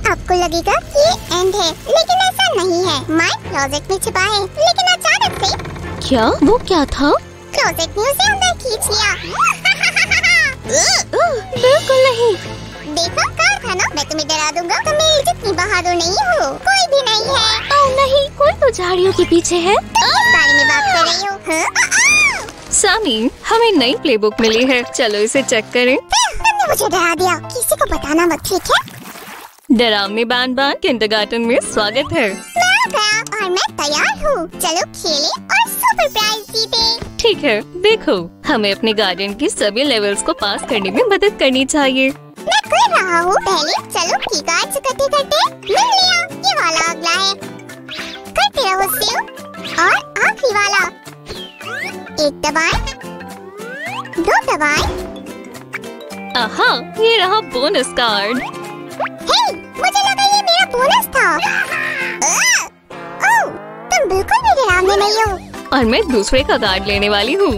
आपको लगेगा कि ये एंड है, लेकिन ऐसा नहीं है। माइक क्लोजेट में छिपा है, लेकिन अचानक से क्या? वो क्या था? क्लोजेट ने उसे अंदर खींच लिया। बिल्कुल नहीं। देखो कहा था ना, मैं तुम्हें डरा दूंगा। तुम मेरी जितनी बहादुर नहीं हो, कोई भी नहीं है। ओह नहीं, कोई तो झाड़ियों के पीछे है। तुम किस बारे में बात कर रही हो? हाँ? सामी, हमें नई प्लेबुक मिली है, चलो इसे चेक करें। तुमने मुझे डरा दिया, किसी को बताना मत, ठीक है? डरावनी बान बान किंडरगार्टन में स्वागत है। मैं आ गया और मैं तैयार हूँ। चलो खेलें और सुपर प्राइज जीतें। ठीक है, देखो हमें अपने गार्डन की सभी लेवल्स को पास करने में मदद करनी चाहिए। मैं कर रहा हूँ। पहले चलो की कार्ड्स इकट्ठे करते। मिल लिया, ये वाला अगला है। करते रहो सेव। और आखिरी वाला। एक दबाएं, दो दबाएं। आहा, ये रहा बोनस कार्ड। हे, मुझे लगा ये मेरा बोनस था। ओह, तुम बिल्कुल भी डरावने नहीं हो। और मैं दूसरे का कार्ड लेने वाली हूँ।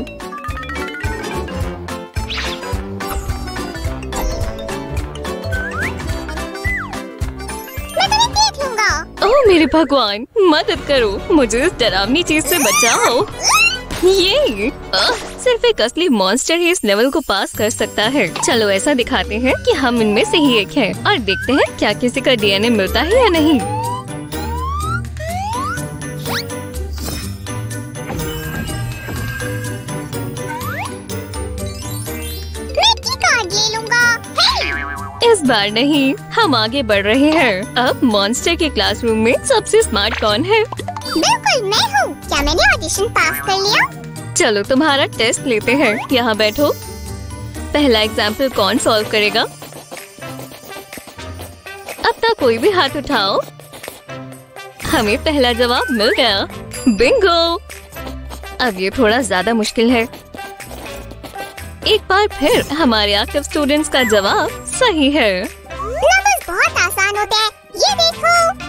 मैं तुम्हें देख लूंगा। ओह मेरे भगवान, मदद करो, मुझे इस डरावनी चीज से बचाओ। ये सिर्फ एक असली मॉन्स्टर ही इस लेवल को पास कर सकता है। चलो ऐसा दिखाते हैं कि हम इनमें से ही एक हैं और देखते हैं क्या किसी का डीएनए मिलता है या नहीं। मैं की कार्ड ले लूंगा। हे! इस बार नहीं, हम आगे बढ़ रहे हैं। अब मॉन्स्टर के क्लासरूम में सबसे स्मार्ट कौन है? बिल्कुल मैं हूँ। क्या मैंने ऑडिशन पास कर लिया? चलो तुम्हारा टेस्ट लेते हैं। यहाँ बैठो। पहला एग्जाम्पल कौन सॉल्व करेगा? अपना कोई भी हाथ उठाओ। हमें पहला जवाब मिल गया। बिंगो! अब ये थोड़ा ज्यादा मुश्किल है। एक बार फिर हमारे एक्टिव स्टूडेंट्स का जवाब सही है। नंबर्स बहुत आसान होते हैं। ये देखो,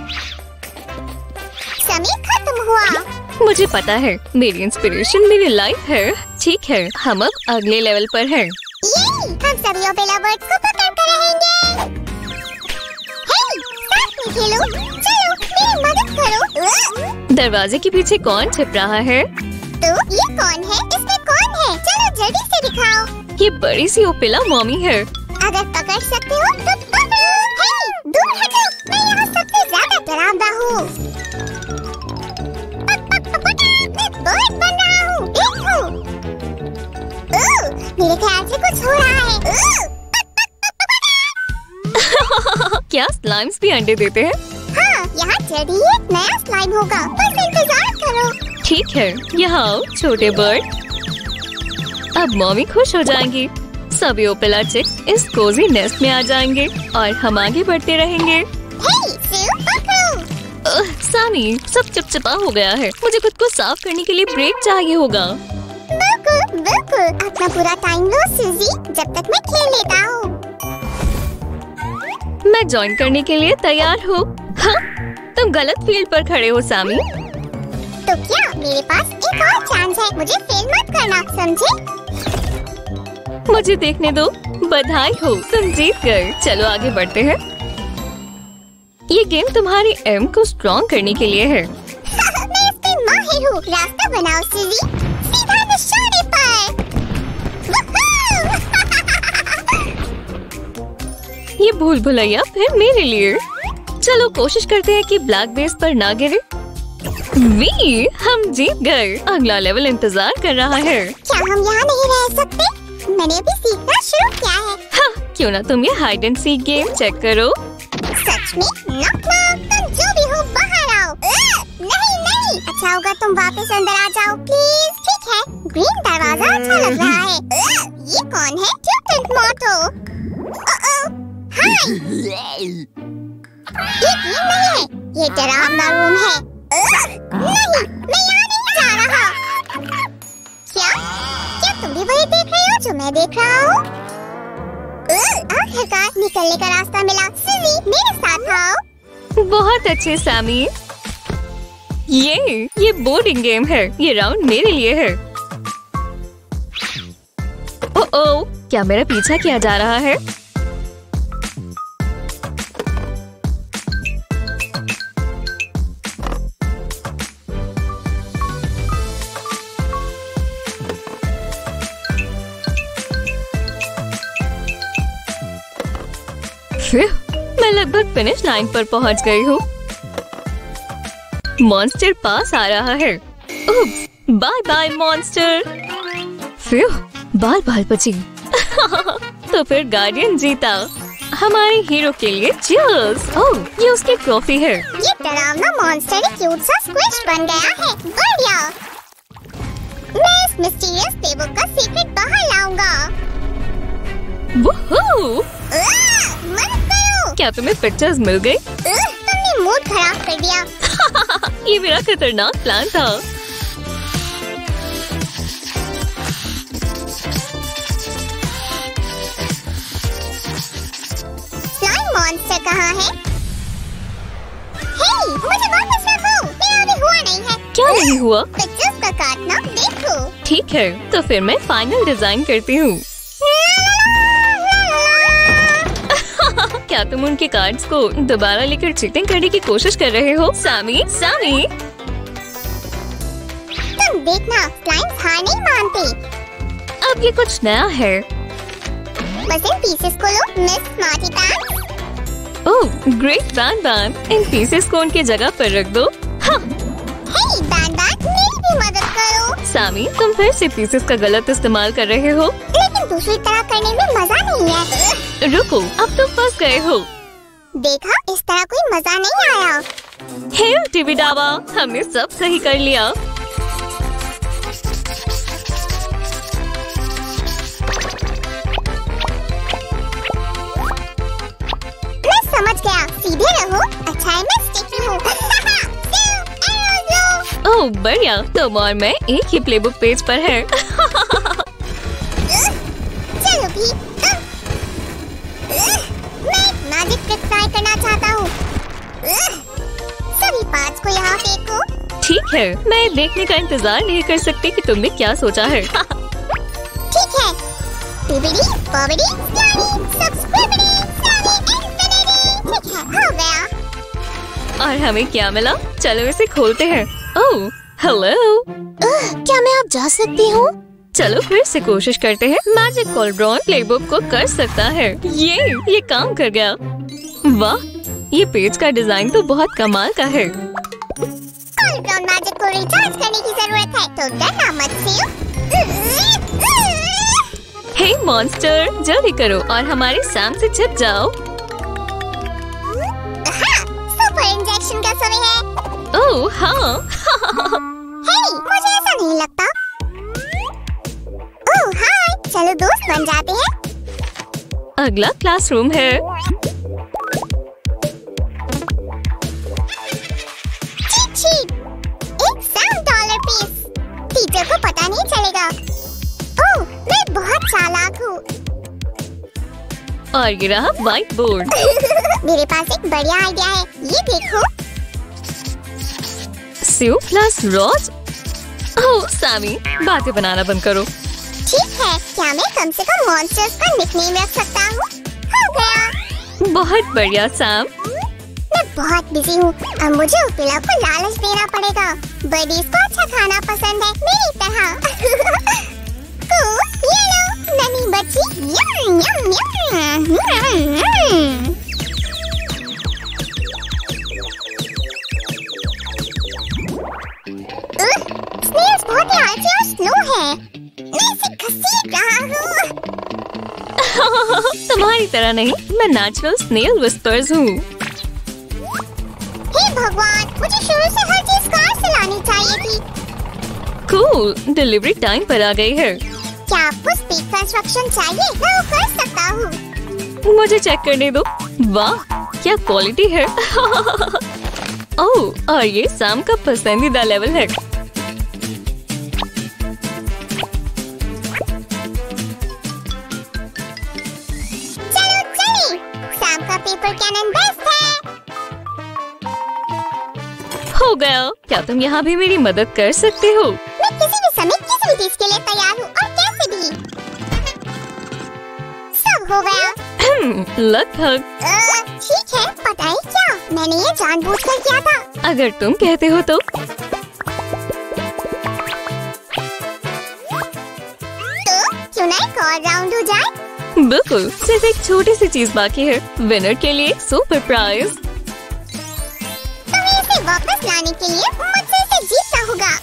समय खत्म हुआ। मुझे पता है, मेरी इंस्पिरेशन मेरी लाइफ है। ठीक है, हम अब अगले लेवल पर हैं। हम सभी ओपेला बर्ड्स को पकड़ते रहेंगे। हे, साथ में खेलो। चलो मेरी मदद करो। दरवाजे के पीछे कौन छिप रहा है? तो ये कौन है? इसमें कौन है? चलो जल्दी से दिखाओ। ये बड़ी सी ओपेला मॉमी है। अगर पकड़ सकते हो तो पकड़ो। हे, दूर हटो, मैं यहाँ सबसे ज्यादा डरावना हूँ। मैं बर्ड बन रहा हूँ, देखो। मेरे ख्याल से कुछ हो रहा है। क्या स्लाइम्स भी अंडे देते हैं? हाँ, यहाँ जल्दी ही एक नया स्लाइम होगा, बस इंतजार करो। ठीक है, यहाँ आओ छोटे बर्ड। अब मॉमी खुश हो जाएंगी। सभी ओपेला चिक इस कोजी नेस्ट में आ जाएंगे और हम आगे बढ़ते रहेंगे। हे, सू, पकड़ो। सामी, सब चिपचिपा हो गया है। मुझे खुद को साफ करने के लिए ब्रेक चाहिए होगा। बिल्कुल बिल्कुल, अपना पूरा टाइम लो सूजी, जब तक मैं खेल लेता हूँ। मैं ज्वाइन करने के लिए तैयार हूँ। हाँ, तुम गलत फील्ड पर खड़े हो सामी। तो क्या मेरे पास एक और चांस है? मुझे फेल मत करना, समझे? मुझे देखने दो। बधाई हो, तुम जीत गए। चलो आगे बढ़ते हैं। ये गेम तुम्हारी एम को स्ट्रॉन्ग करने के लिए है। मैं इसकी माहिर हूँ। रास्ता बनाओ सूजी, सीधा निशाने पर। ये भूल भुलैया फिर मेरे लिए। चलो कोशिश करते हैं कि ब्लैक बेस पर ना गिरे। वी, हम जीत गए। अगला लेवल इंतजार कर रहा है। क्या हम यहाँ नहीं रह सकते? मैंने अभी सीखना शुरू किया है। हाँ, क्यों ना तुम ये hide and seek game check करो। सच में? नॉक नॉक, तुम जो भी हो बाहर आओ। नहीं नहीं, अच्छा होगा तुम वापस अंदर आ जाओ प्लीज। ठीक है, ग्रीन दरवाजा अच्छा लग रहा है। ये कौन है? ट्यूटेंट मोटो। हाय, ये गेम नहीं है, ये डरावना रूम है। नहीं, मैं यहाँ नहीं जा रहा। क्या तुम भी वही देख रहे हो जो मैं देख रहा हूँ? आखिरकार निकलने का रास्ता मिला। सूजी, मेरे साथ आओ। बहुत अच्छे सामी। ये बोर्डिंग गेम है। ये राउंड मेरे लिए है। ओह, क्या मेरा पीछा किया जा रहा है? मैं लगभग फिनिश लाइन पर पहुंच गई हूँ। मॉन्स्टर पास आ रहा है। Bye bye monster. बाल बाल बची। तो फिर गार्डियन जीता। हमारे हीरो के लिए चीयर्स। ये उसकी ट्रॉफी है। ये डरावना मॉन्स्टर एक क्यूट सा स्क्विश बन गया है। बढ़िया। मैं इस मिस्टीरियस प्लेबुक का सीक्रेट बाहर लाऊंगा। मत करो। क्या तुम्हें पिक्चर्स मिल गई? तुमने मूड खराब कर दिया। ये मेरा खतरनाक प्लान था। स्लाइम मॉन्स्टर कहाँ है? हे, मुझे वापस रखो। मेरा अभी हुआ नहीं है। क्या नहीं हुआ? पिक्चर्स का काटना देखो। ठीक है, तो फिर मैं फाइनल डिजाइन करती हूँ। क्या तुम उनके कार्ड्स को दोबारा लेकर चीटिंग करने की कोशिश कर रहे हो? Sammy, Sammy. तुम देखना, स्लाइम्स हार नहीं मानते। अब ये कुछ नया है। बस इन पीसेस को लो, miss smarty pants. Oh, great ban ban. इन पीसेस को उनकी जगह पर रख दो। हाँ। हे बैन बैन, मेरी भी मदद करो। सैमी, तुम फिर से पीसेस का गलत इस्तेमाल कर रहे हो। लेकिन दूसरी तरह करने में मजा नहीं है। रुको, अब तुम फंस गए हो। देखा, इस तरह कोई मजा नहीं आया। हे टीवी डावा, हमने सब सही कर लिया। मैं समझ गया, सीधे रहो। अच्छा है मैं स्टिकी हूँ। ओह बढ़िया, तुम और मैं एक ही प्लेबुक पेज पर है। चलो भी, मैं एक मैजिक ट्रिक ट्राई करना चाहता हूँ। सभी पार्ट्स को यहाँ फेंको। ठीक है, मैं देखने का इंतजार नहीं कर सकती कि तुमने क्या सोचा है। ठीक है। Bibbidi, bobbidi, slimy, subscribidi, slimy, infinity. ठीक है, हो गया। और हमें क्या मिला? चलो इसे खोलते हैं। Oh hello. क्या मैं अब जा सकती हूँ? चलो फिर से कोशिश करते हैं। मैजिक कॉलड्रॉन प्लेबुक को कर सकता है। ये काम कर गया। वाह, ये पेज का डिजाइन तो बहुत कमाल का है। कॉलड्रॉन मैजिक को रिचार्ज करने की जरूरत है, तो डरना मत सीओ। हे मॉन्स्टर, जल्दी करो और हमारे सैम से छिप जाओ। हाँ, सुपर इंजेक्शन का समय है। ओह हाँ। हे, मुझे ऐसा नहीं लगता। ओह हाय, चलो दोस्त बन जाते हैं। अगला क्लासरूम है। चीट शीट, एक $7 पीस। टीचर को पता नहीं चलेगा। ओह, मैं बहुत चालाक हूँ। और ये रहा व्हाइट बोर्ड। मेरे पास एक बढ़िया आइडिया है, ये देखो। स्यू प्लस रोज। ओह सैमी, बातें बनाना बंद करो। ठीक है, क्या मैं कम से कम मॉन्स्टर्स का निकनेम रख सकता हूँ? हो गया। बहुत बढ़िया सैम। मैं बहुत बिजी हूँ, अब मुझे उपिला को लालच देना पड़ेगा। बडीज को अच्छा खाना पसंद है, मेरी तरह। ये लो, नन्ही बच्ची। यम यम यम। स्नेल्स बहुत ही आलसी और स्लो है। मैं इसे घसीट रहा हूँ। तुम्हारी तरह नहीं, मैं नेचुरल स्नेल विस्पर्स हूँ। हे भगवान, मुझे शुरू से हर चीज कार से लानी चाहिए थी। कूल, डिलीवरी टाइम पर आ गई है। क्या आपको स्पीड कंस्ट्रक्शन चाहिए? मैं वो कर सकता हूँ। मुझे चेक करने दो। वाह, क्या क्वालिटी है। ओह, और ये सैम का पसंदीदा लेवल है। चलो चलिए, सैम का पेपर कैनन बेस्ट है। हो गया। क्या तुम यहाँ भी मेरी मदद कर सकते हो? मैं किसी भी समय किसी भी चीज के लिए तैयार हूँ, और कैसे भी। सब हो गया। लगभग। ठीक है, पता है क्या, मैंने ये जानबूझकर किया था। अगर तुम कहते हो तो। क्यों ना एक और राउंड हो जाए? बिल्कुल, सिर्फ एक छोटी सी चीज बाकी है। विनर के लिए सुपर प्राइज। तुम्हें इसे वापस लाने के लिए मुझसे इसे जीतना होगा।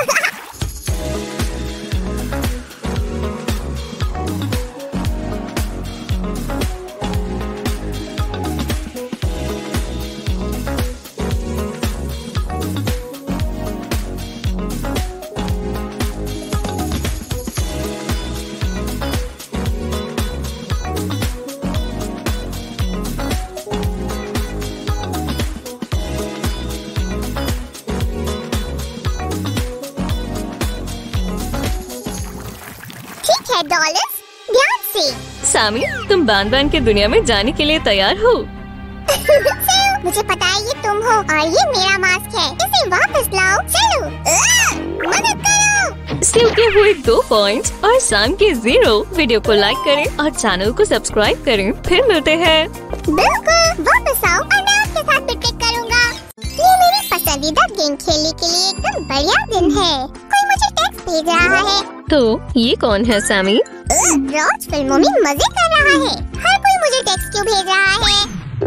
डॉलर्स, ध्यान से। सामी, तुम बान की दुनिया में जाने के लिए तैयार हो? मुझे पता है ये तुम हो और ये मेरा मास्क है। इसे वापस लाओ। चलो, मदद करो। सेव के हुए 2 पॉइंट्स और साम के 0। वीडियो को लाइक करें और चैनल को सब्सक्राइब करें। फिर मिलते हैं। बिल्कुल, वापस आओ और मैं आपके साथ पिकनिक करूँगा। ये मेरी पसंदीदा गेम खेलने के लिए एकदम बढ़िया दिन है। कोई मुझे टेक्स्ट भेज रहा है। तो ये कौन है सामी? रॉज फिल्मों में मजे कर रहा है। हर कोई मुझे टेक्स्ट क्यों भेज रहा है?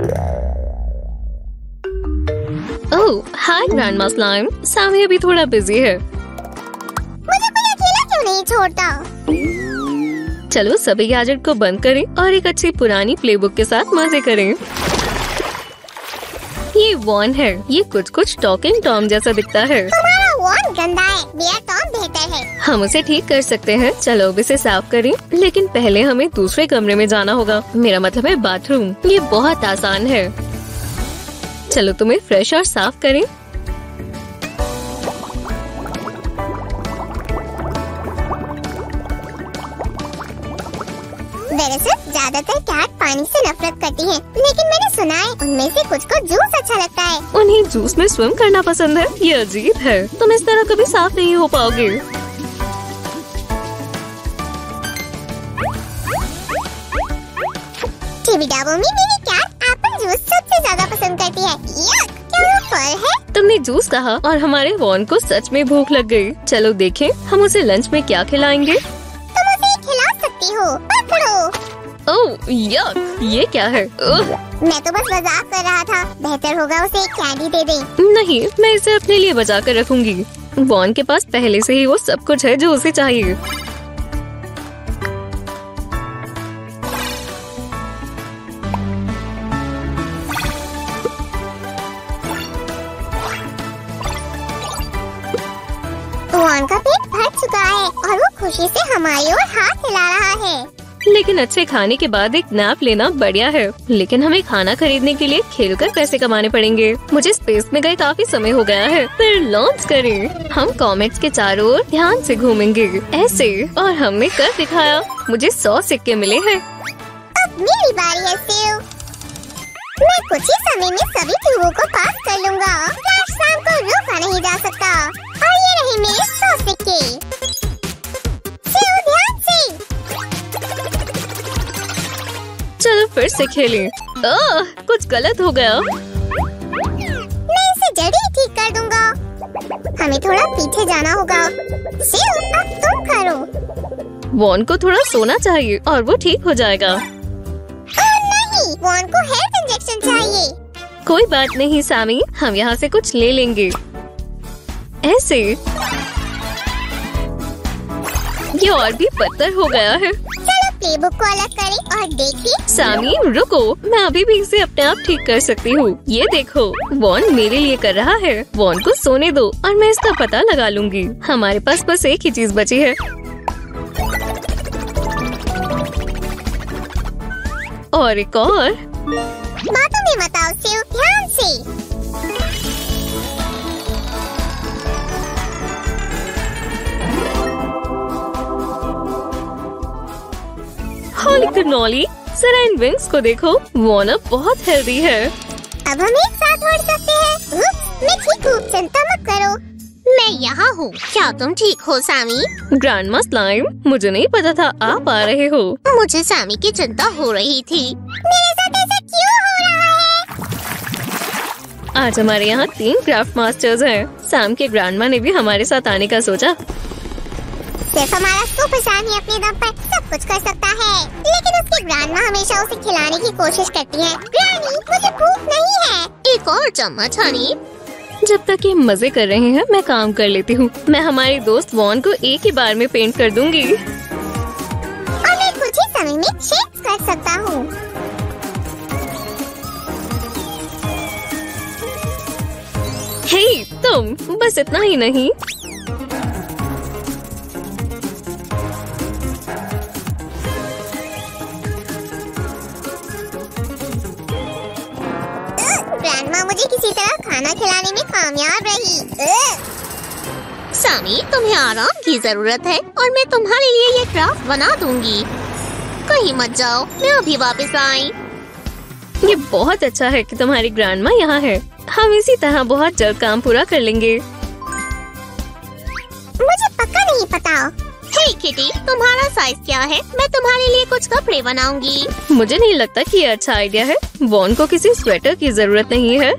ओह, हाय ग्रैंडमा स्लाइम। सामी अभी थोड़ा बिजी है। मुझे कोई अकेला क्यों नहीं छोड़ता? चलो सभी गैजेट को बंद करें और एक अच्छी पुरानी प्लेबुक के साथ मजे करें। ये वॉन है। ये कुछ टॉकिंग टॉम जैसा दिखता है। तुम्हारा वॉन गंदा है, मेरा टॉम बेहतर है। हम उसे ठीक कर सकते हैं। चलो अब इसे साफ करें, लेकिन पहले हमें दूसरे कमरे में जाना होगा। मेरा मतलब है बाथरूम। ये बहुत आसान है। चलो तुम्हें फ्रेश और साफ करें। दरअसल ज्यादातर कैट पानी से नफरत करती हैं, लेकिन मैंने सुना है उनमें से कुछ को जूस अच्छा लगता है। उन्हें जूस में स्विम करना पसंद है। ये अजीब है। तुम इस तरह कभी साफ नहीं हो पाओगे। टिबिडाबो में मेरी कैट एप्पल जूस सबसे ज्यादा पसंद करती है। यक, क्या वो फल है? तुमने जूस कहा और हमारे वॉन को सच में भूख लग गई। चलो देखें हम उसे लंच में क्या खिलाएंगे। तुम उसे खिला सकती हो। पकड़ो। ओह यक, ये क्या है? मैं तो बस मजाक कर रहा था। बेहतर होगा उसे एक कैंडी दे दें। नहीं, मैं इसे अपने लिए बचा कर रखूंगी। वॉन के पास पहले से ही वो सब कुछ है जो उसे चाहिए। वॉन का पेट भर चुका है और वो खुशी से हमारी ओर हाथ हिला रहा है। लेकिन अच्छे खाने के बाद एक नैप लेना बढ़िया है। लेकिन हमें खाना खरीदने के लिए खेलकर पैसे कमाने पड़ेंगे। मुझे स्पेस में गए काफी समय हो गया है। फिर लॉन्च करें। हम कॉमेट्स के चारों ओर ध्यान से घूमेंगे ऐसे, और हमने कर दिखाया। मुझे 100 सिक्के मिले हैं। अब मेरी बारी है सेव। मैं कुछ ही समय में सभी क्यूबों को पास कर लूँगा। फ्लैश सैम को रोका नहीं जा सकता। और ये रहे मेरे 100 सिक्के। सेव ध्यान से। चलो फिर से खेलें। कुछ गलत हो गया। मैं इसे जल्दी ही ठीक कर दूंगा। हमें थोड़ा पीछे जाना होगा। सेव, अब तुम करो। वॉन को थोड़ा सोना चाहिए और वो ठीक हो जाएगा। नहीं, वॉन को हेल्थ इंजेक्शन चाहिए। कोई बात नहीं सामी, हम यहाँ से कुछ ले लेंगे। ऐसे ये और भी पत्थर हो गया है। चलो प्लेबुक को अलग करें और देखिए। सामी रुको, मैं अभी भी इसे अपने आप ठीक कर सकती हूँ। ये देखो, वॉन मेरे लिए कर रहा है। वॉन को सोने दो और मैं इसका पता लगा लूंगी। हमारे पास बस एक ही चीज बची है। और एक और। बातों में मत आओ सेव, ध्यान से। होली कैनोली, जरा इन विंग्स को देखो। वॉन अब बहुत हेल्दी है। अब हम एक साथ उड़ सकते हैं। मैं ठीक हूँ, चिंता मत करो। मैं यहाँ हूँ। क्या तुम ठीक हो सामी? ग्रैंडमा स्लाइम, मुझे नहीं पता था आप आ रहे हो। मुझे सामी की चिंता हो रही थी। मेरे साथ ऐसा क्यों हो रहा है? आज हमारे यहाँ 3 क्राफ्ट मास्टर्स हैं। सैम के ग्रैंडमा ने भी हमारे साथ आने का सोचा। सिर्फ हमारा सुपर सैम ही अपने दम पर सब कुछ कर सकता है, लेकिन उसकी ग्रैंडमा हमेशा उसे खिलाने की कोशिश करती है। ग्रैनी, मुझे भूख नहीं है। एक और चम्मच हनी। जब तक ये मजे कर रहे हैं मैं काम कर लेती हूँ। मैं हमारे दोस्त वॉन को एक ही बार में पेंट कर दूंगी और मैं कुछ ही समय में शेड्स कर सकता हूँ। हे तुम, बस इतना ही नहीं। ग्रैंडमा मुझे किसी तरह खाना खिलाने में कामयाब रही। सामी, तुम्हें आराम की जरूरत है और मैं तुम्हारे लिए ये क्राफ्ट बना दूंगी। कहीं मत जाओ, मैं अभी वापस आई। ये बहुत अच्छा है कि तुम्हारी ग्रैंडमा यहाँ है। हम इसी तरह बहुत जल्द काम पूरा कर लेंगे। मुझे पक्का नहीं पता। हे किटी, तुम्हारा साइज क्या है? मैं तुम्हारे लिए कुछ कपड़े बनाऊंगी। मुझे नहीं लगता कि ये अच्छा आइडिया है। वॉन को किसी स्वेटर की जरूरत नहीं है।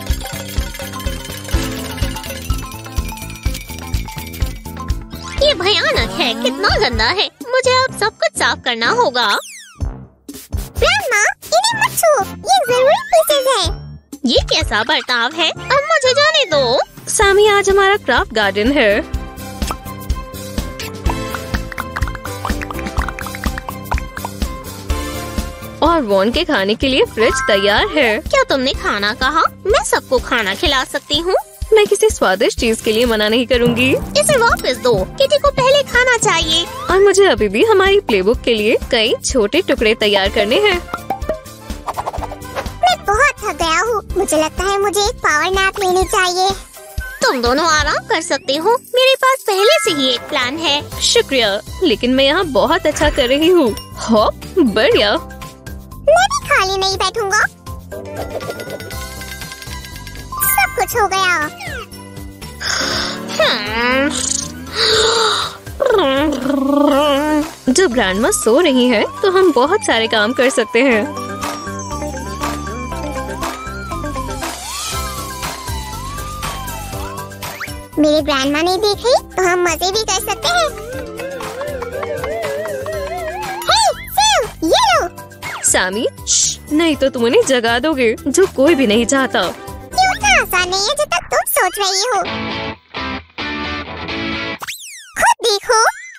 ये भयानक है, कितना गंदा है। मुझे अब सब कुछ साफ करना होगा। ग्रैंडमा, इन्हें मत छू, ये जरूरी पीसेज है। ये कैसा बर्ताव है? अब मुझे जाने दो। सामी, आज हमारा क्राफ्ट गार्डन है। और वॉन के खाने के लिए फ्रिज तैयार है। क्या तुमने खाना कहा? मैं सबको खाना खिला सकती हूँ। मैं किसी स्वादिष्ट चीज के लिए मना नहीं करूँगी। इसे वापस दो, किटी को पहले खाना चाहिए। और मुझे अभी भी हमारी प्लेबुक के लिए कई छोटे टुकड़े तैयार करने हैं। मैं बहुत थक गया हूँ। मुझे लगता है मुझे एक पावर नैप लेनी चाहिए। तुम दोनों आराम कर सकते हो। मेरे पास पहले से ही एक प्लान है। शुक्रिया, लेकिन मैं यहाँ बहुत अच्छा कर रही हूँ। हो, बढ़िया। मैं भी खाली नहीं बैठूंगा। सब कुछ हो गया। जब ग्रैंडमा सो रही है तो हम बहुत सारे काम कर सकते हैं। मेरी ग्रैंडमा नहीं देखी तो हम मजे भी कर सकते हैं। हे, सेव, ये लो। सामी, नहीं तो तुम उन्हें जगा दोगे, जो कोई भी नहीं चाहता। ये उतना आसान नहीं है जितना तुम सोच रही हो। खुद देखो।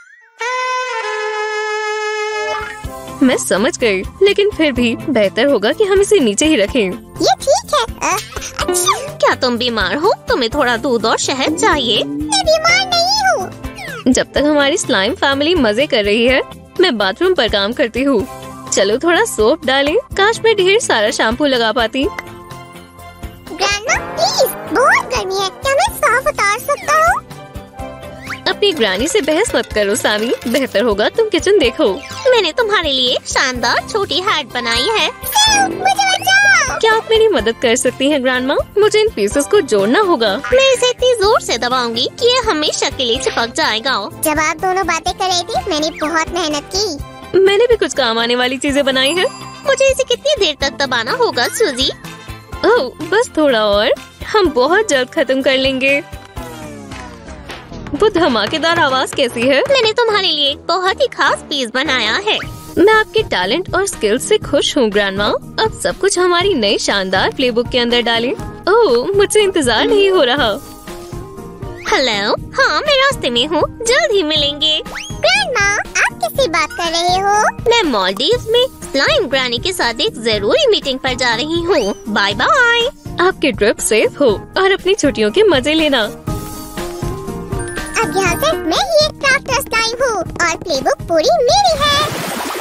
मैं समझ गई, लेकिन फिर भी बेहतर होगा कि हम इसे नीचे ही रखें। ये ठीक है। अच्छा। क्या तुम बीमार हो? तुम्हें थोड़ा दूध और शहद चाहिए। मैं बीमार नहीं हूँ। जब तक हमारी स्लाइम फैमिली मजे कर रही है, मैं बाथरूम पर काम करती हूँ। चलो थोड़ा सोप डालें। काश मैं ढेर सारा शैम्पू लगा पाती। ग्रैंडमा, प्लीज, बहुत गर्मी है। क्या मैं साफ उतार सकता हूँ? अपनी ग्रैनी से बहस मत करो सामी। बेहतर होगा तुम किचन देखो। मैंने तुम्हारे लिए शानदार छोटी हैट बनाई है। मुझे बचाओ। क्या आप मेरी मदद कर सकती हैं ग्रैंडमा? मुझे इन पीसेस को जोड़ना होगा। मैं इसे इतनी जोर से दबाऊंगी कि ये हमेशा के लिए चिपक जाएगा। जब आप दोनों बातें कर रही थी, मैंने बहुत मेहनत की। मैंने भी कुछ काम आने वाली चीजें बनाई हैं। मुझे इसे कितनी देर तक दबाना होगा सूजी? ओह, बस थोड़ा और। हम बहुत जल्द खत्म कर लेंगे। वो धमाकेदार आवाज कैसी है? मैंने तुम्हारे लिए एक बहुत ही खास पीस बनाया है। मैं आपके टैलेंट और स्किल्स से खुश हूँ ग्रैंडमा। अब सब कुछ हमारी नई शानदार प्लेबुक के अंदर डालें। ओह, मुझे इंतजार नहीं हो रहा। हेलो, हाँ मैं रास्ते में हूँ, जल्द ही मिलेंगे। ग्रैंडमा, आप किससे बात कर रहे हो? मैं मालदीव्स में स्लाइम ग्रैनी के साथ एक जरूरी मीटिंग पर जा रही हूँ। Bye bye. आपकी ट्रिप सेफ हो और अपनी छुट्टियों के मजे लेना। अब यहाँ से मैं ही एक क्राफ्टर स्लाइम हूँ और प्लेबुक पूरी मेरी है।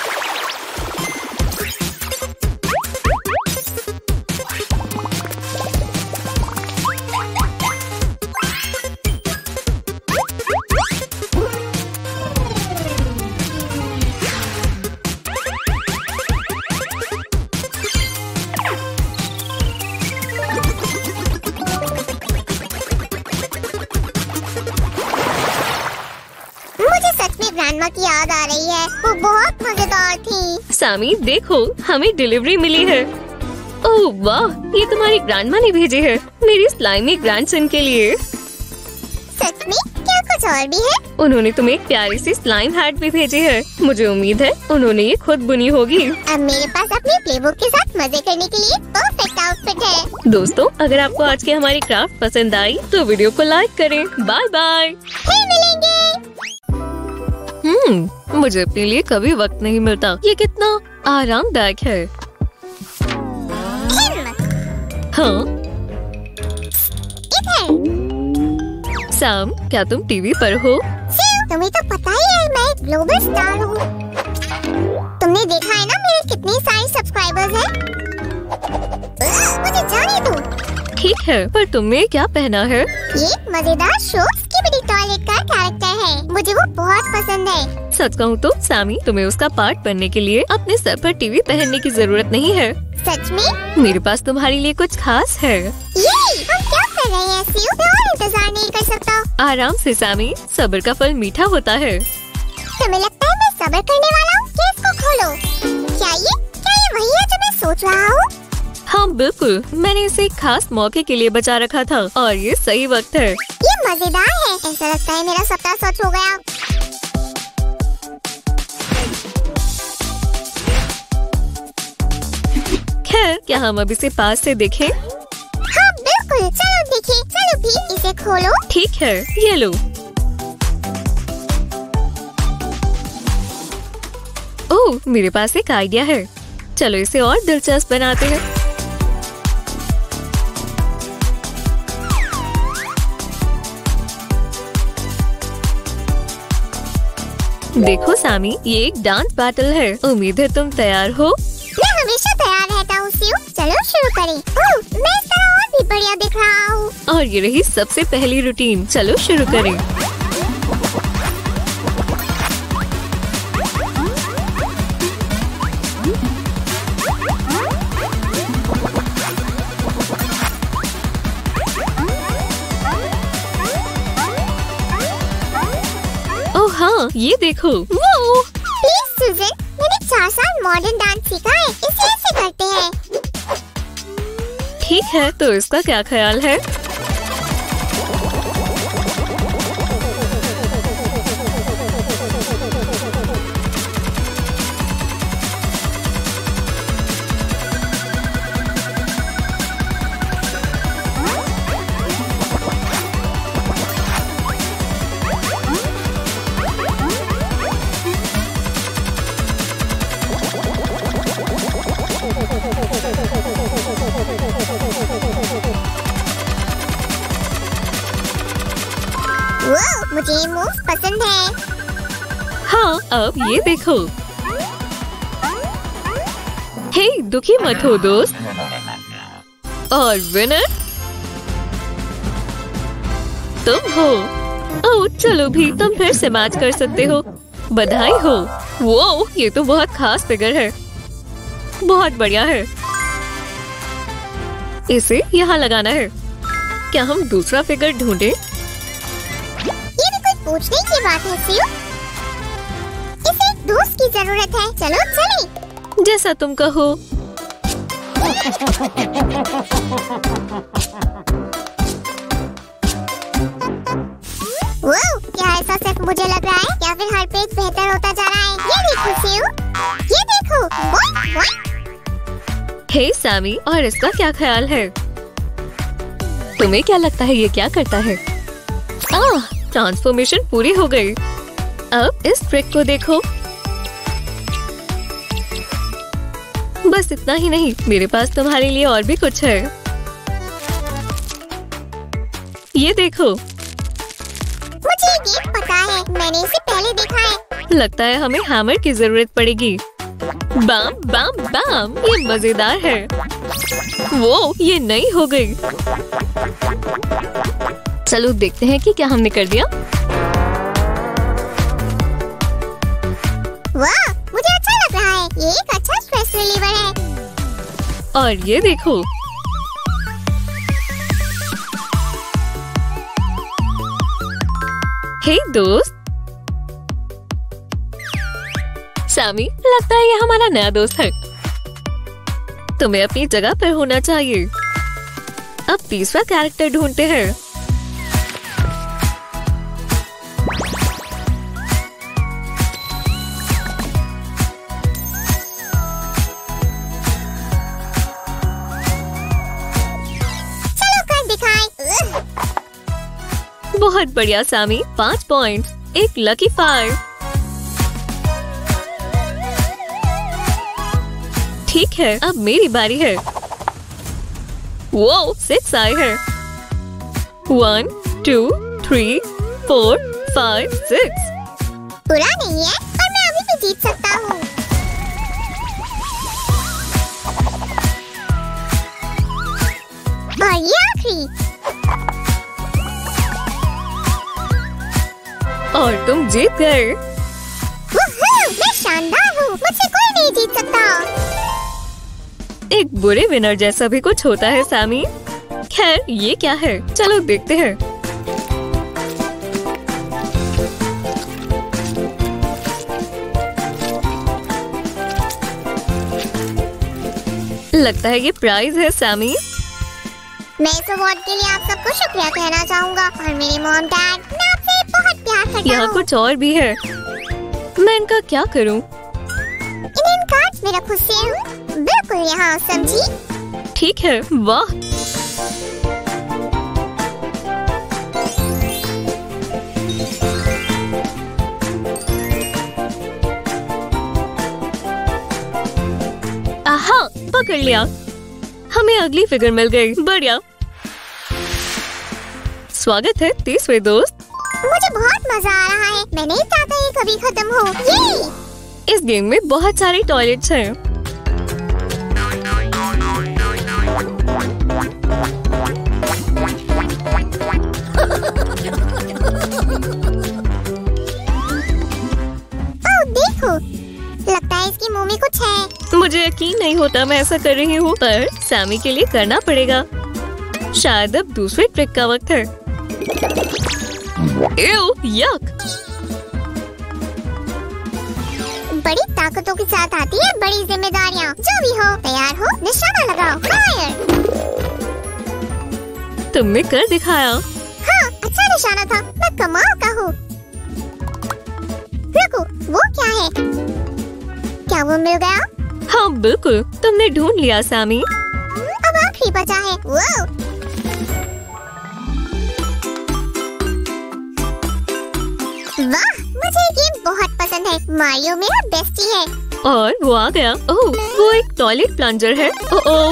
ग्रैंडमा की याद आ रही है। वो बहुत मजेदार थी। सामी देखो, हमें डिलीवरी मिली है। ओह वाह, ये तुम्हारी ग्रैंडमा ने भेजी है मेरी स्लाइमी ग्रैंडसन के लिए। सच में? क्या कुछ और भी है। उन्होंने तुम्हें एक प्यारी सी स्लाइम हैट भी भेजी है। मुझे उम्मीद है उन्होंने ये खुद बुनी होगी। अब मेरे पास अपने प्लेबुक के साथ मजे करने के लिए परफेक्ट आउटफिट है। दोस्तों, अगर आपको आज की हमारी क्राफ्ट पसंद आई तो वीडियो को लाइक करें। Bye bye. फिर मिलेंगे। मुझे अपने लिए कभी वक्त नहीं मिलता। ये कितना आरामदायक है। हाँ इधर। सैम, क्या तुम टीवी पर हो? तुम्हें तो पता ही है मैं एक ग्लोबल स्टार हूँ। तुमने देखा है ना मेरे कितने सारे सब्सक्राइबर्स हैं। मुझे जाने दो। ठीक है, पर तुमने क्या पहना है? ये मजेदार शो स्किबिडी टॉयलेट का कैरेक्टर है। मुझे वो बहुत पसंद है। सच कहूँ तो सैमी, तुम्हें उसका पार्ट बनने के लिए अपने सर पर टीवी पहनने की जरूरत नहीं है। सच में? मेरे पास तुम्हारे लिए कुछ खास है। ये हम क्या कर रहे हैं सीयू? मैं और इंतजार नहीं कर सकता। आराम से सैमी, सब्र का फल मीठा होता है। तुम्हें लगता है मैं सब्र करने वाला हूँ? क्या इसको खोलो। क्या ये वही है जो मैं सोच रहा हूँ? हाँ बिल्कुल, मैंने इसे एक खास मौके के लिए बचा रखा था और ये सही वक्त है। ये मजेदार है। ऐसा लगता है मेरा सपना सच हो गया। खैर, क्या हम अब इसे पास से देखें? हाँ बिल्कुल, चलो देखिए। चलो भी इसे खोलो। ठीक है, ये लो। ओह, मेरे पास एक आइडिया है। चलो इसे और दिलचस्प बनाते हैं। देखो सामी, ये एक डांस बैटल है। उम्मीद है तुम तैयार हो? मैं हमेशा तैयार रहता हूँ सीयू। चलो शुरू करें। ओह, मैं इस तरह और भी बढ़िया दिख रहा हूँ। और ये रही सबसे पहली रूटीन। चलो शुरू करें। ओह हाँ, ये देखो। वो प्लीज सुजन, मैंने 4 साल मॉडर्न डांस सीखा है। इसे ऐसे करते हैं। ठीक है, तो इसका क्या ख्याल है? मुझे ये मूव पसंद है। हाँ, अब ये देखो। हे, दुखी मत हो दोस्त। और विनर तुम हो। ओह, चलो भी, तुम फिर से मैच कर सकते हो। बधाई हो। वो, ये तो बहुत खास फिगर है। बहुत बढ़िया है। इसे यहाँ लगाना है। क्या हम दूसरा फिगर ढूंढें? ये भी कुछ पूछने की बात है सीयू। इसे एक दोस्त की जरूरत है। चलो चलें। जैसा तुम कहो। वो, क्या ऐसा सिर्फ मुझे लग रहा है या फिर हर पेज बेहतर होता जा रहा है? ये देखो सीयू, ये देखो। बोइंक, बोइंक। हे सैमी, और इसका क्या ख्याल है? तुम्हें क्या लगता है ये क्या करता है? ट्रांसफॉर्मेशन पूरी हो गई। अब इस ट्रिक को देखो। बस इतना ही नहीं, मेरे पास तुम्हारे लिए और भी कुछ है। ये देखो। मुझे ये गेम पता है, मैंने इसे पहले देखा है। लगता है हमें हैमर की जरूरत पड़ेगी। बाम बाम बाम, ये मजेदार है। वो, ये नई हो गई। चलो देखते हैं कि क्या हमने कर दिया। वाह, मुझे अच्छा लग रहा है। ये एक अच्छा स्ट्रेस रिलीवर है। और ये देखो। हे दोस्त। सैमी, लगता है ये हमारा नया दोस्त है। तुम्हें अपनी जगह पर होना चाहिए। अब तीसरा कैरेक्टर ढूंढते हैं। बहुत बढ़िया सामी, 5 पॉइंट, एक लकी 5। ठीक है, अब मेरी बारी है। वो 6 आए हैं। 1 2 3 4 5 6। बुरा नहीं है, और मैं अभी भी जीत सकता हूँ। और ये आखिरी। और तुम जीत गए। मैं शानदार हूँ, मुझसे कोई नहीं जीत सकता। एक बुरे विनर जैसा भी कुछ होता है सामी। खैर, ये क्या है, चलो देखते हैं। लगता है ये प्राइज है सामी। मैं इस अवार्ड के लिए आप सबको शुक्रिया कहना चाहूँगा, और मेरे मॉम डैड, मैं आपसे बहुत प्यार करता यहाँ हूँ। कुछ और भी है, मैं इनका क्या करूँ? इन कार्ड में रखो सेव, बिल्कुल यहाँ, समझी? ठीक है, वाह। आहा, पकड़ लिया। हमें अगली फिगर मिल गई, बढ़िया। स्वागत है 30वें दोस्त। मुझे बहुत मजा आ रहा है, मैं नहीं चाहता ये कभी खत्म हो। ये इस गेम में बहुत सारे टॉयलेट्स हैं। ओह देखो, लगता है इसकी मुंह में कुछ है। मुझे यकीन नहीं होता मैं ऐसा कर रही हूँ, पर सैमी के लिए करना पड़ेगा। शायद अब दूसरे ट्रिक का वक्त है। एव, यक। बड़ी ताकतों के साथ आती है बड़ी जिम्मेदारियाँ। जो भी हो, तैयार हो, निशाना लगाओ, फायर। तुमने कर दिखाया। हाँ, अच्छा निशाना था, मैं कमाल का हूँ। रुको, वो क्या है? क्या वो मिल गया? हाँ बिल्कुल, तुमने ढूंढ लिया सैमी। अब आखिरी बचा है। वाह! वाह, मुझे ये गेम बहुत पसंद है। मारियो मेरा बेस्टी है। और वो आ गया। ओह, वो एक टॉयलेट प्लंजर है। ओह,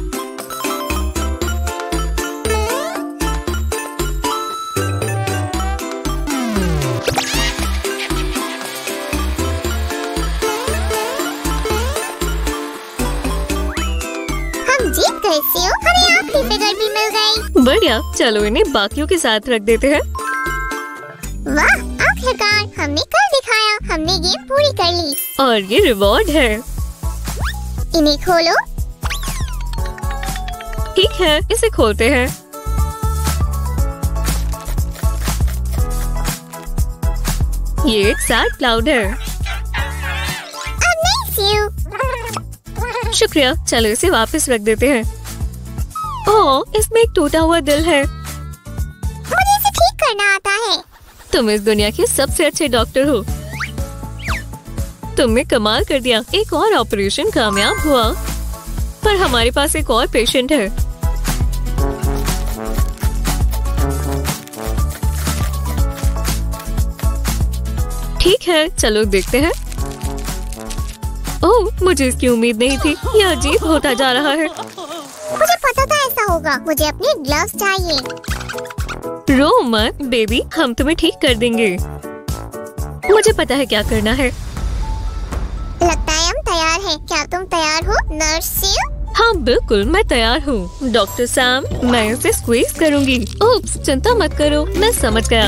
हम जीत गए सेव, हमें आखिरी फिगर भी मिल गई। बढ़िया, चलो इन्हें बाकियों के साथ रख देते हैं। वाह, आखिरकार हमने कर दिखाया, हमने गेम पूरी कर ली। और ये रिवॉर्ड है। इन्हें खोलो। ठीक है, इसे खोलते हैं। ये एक सैड क्लाउड है। अब नहीं सेव। शुक्रिया, चलो इसे वापस रख देते हैं। ओह, इसमें एक टूटा हुआ दिल है। मुझे इसे ठीक करना आता है। तुम इस दुनिया के सबसे अच्छे डॉक्टर हो। तुमने कमाल कर दिया। एक और ऑपरेशन कामयाब हुआ, पर हमारे पास एक और पेशेंट है। ठीक है, चलो देखते हैं। ओह, मुझे इसकी उम्मीद नहीं थी। यह अजीब होता जा रहा है। मुझे पता था ऐसा होगा। मुझे अपने ग्लव्स चाहिए। रो मत बेबी, हम तुम्हें ठीक कर देंगे। मुझे पता है क्या करना है। लगता है हम तैयार हैं। क्या तुम तैयार हो, नर्स सेव? हाँ बिल्कुल, मैं तैयार हूँ। डॉक्टर सैम, मैं इसे स्क्वीज करूँगी। ओप्स, चिंता मत करो, मैं समझ गया।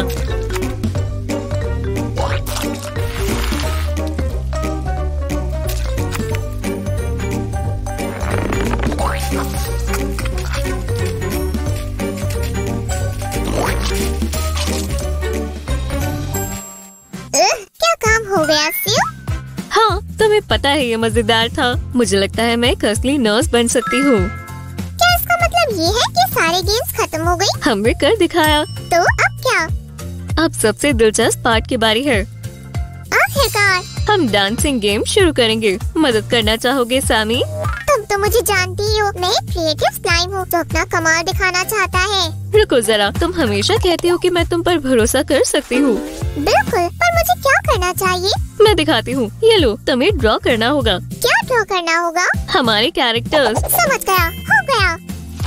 क्या काम हो गया सेव? हाँ, तुम्हें पता है ये मजेदार था। मुझे लगता है मैं एक असली नर्स बन सकती हूँ। क्या इसका मतलब ये है कि सारे गेम्स खत्म हो गई? हमने कर दिखाया। तो अब क्या? अब सबसे दिलचस्प पार्ट की बारी है। आखिरकार हम डांसिंग गेम शुरू करेंगे। मदद करना चाहोगे सैमी? तो तो मुझे जानती ही हो, मैं एक क्रिएटिव स्लाइम हूँ जो अपना कमाल दिखाना चाहता है। रुको जरा, तुम हमेशा कहती हो कि मैं तुम पर भरोसा कर सकती हूँ। बिल्कुल, पर मुझे क्या करना चाहिए? मैं दिखाती हूँ, ये लो, तुम्हें ड्रॉ करना होगा। क्या ड्रॉ करना होगा? हमारे कैरेक्टर्स। समझ गया, हो गया।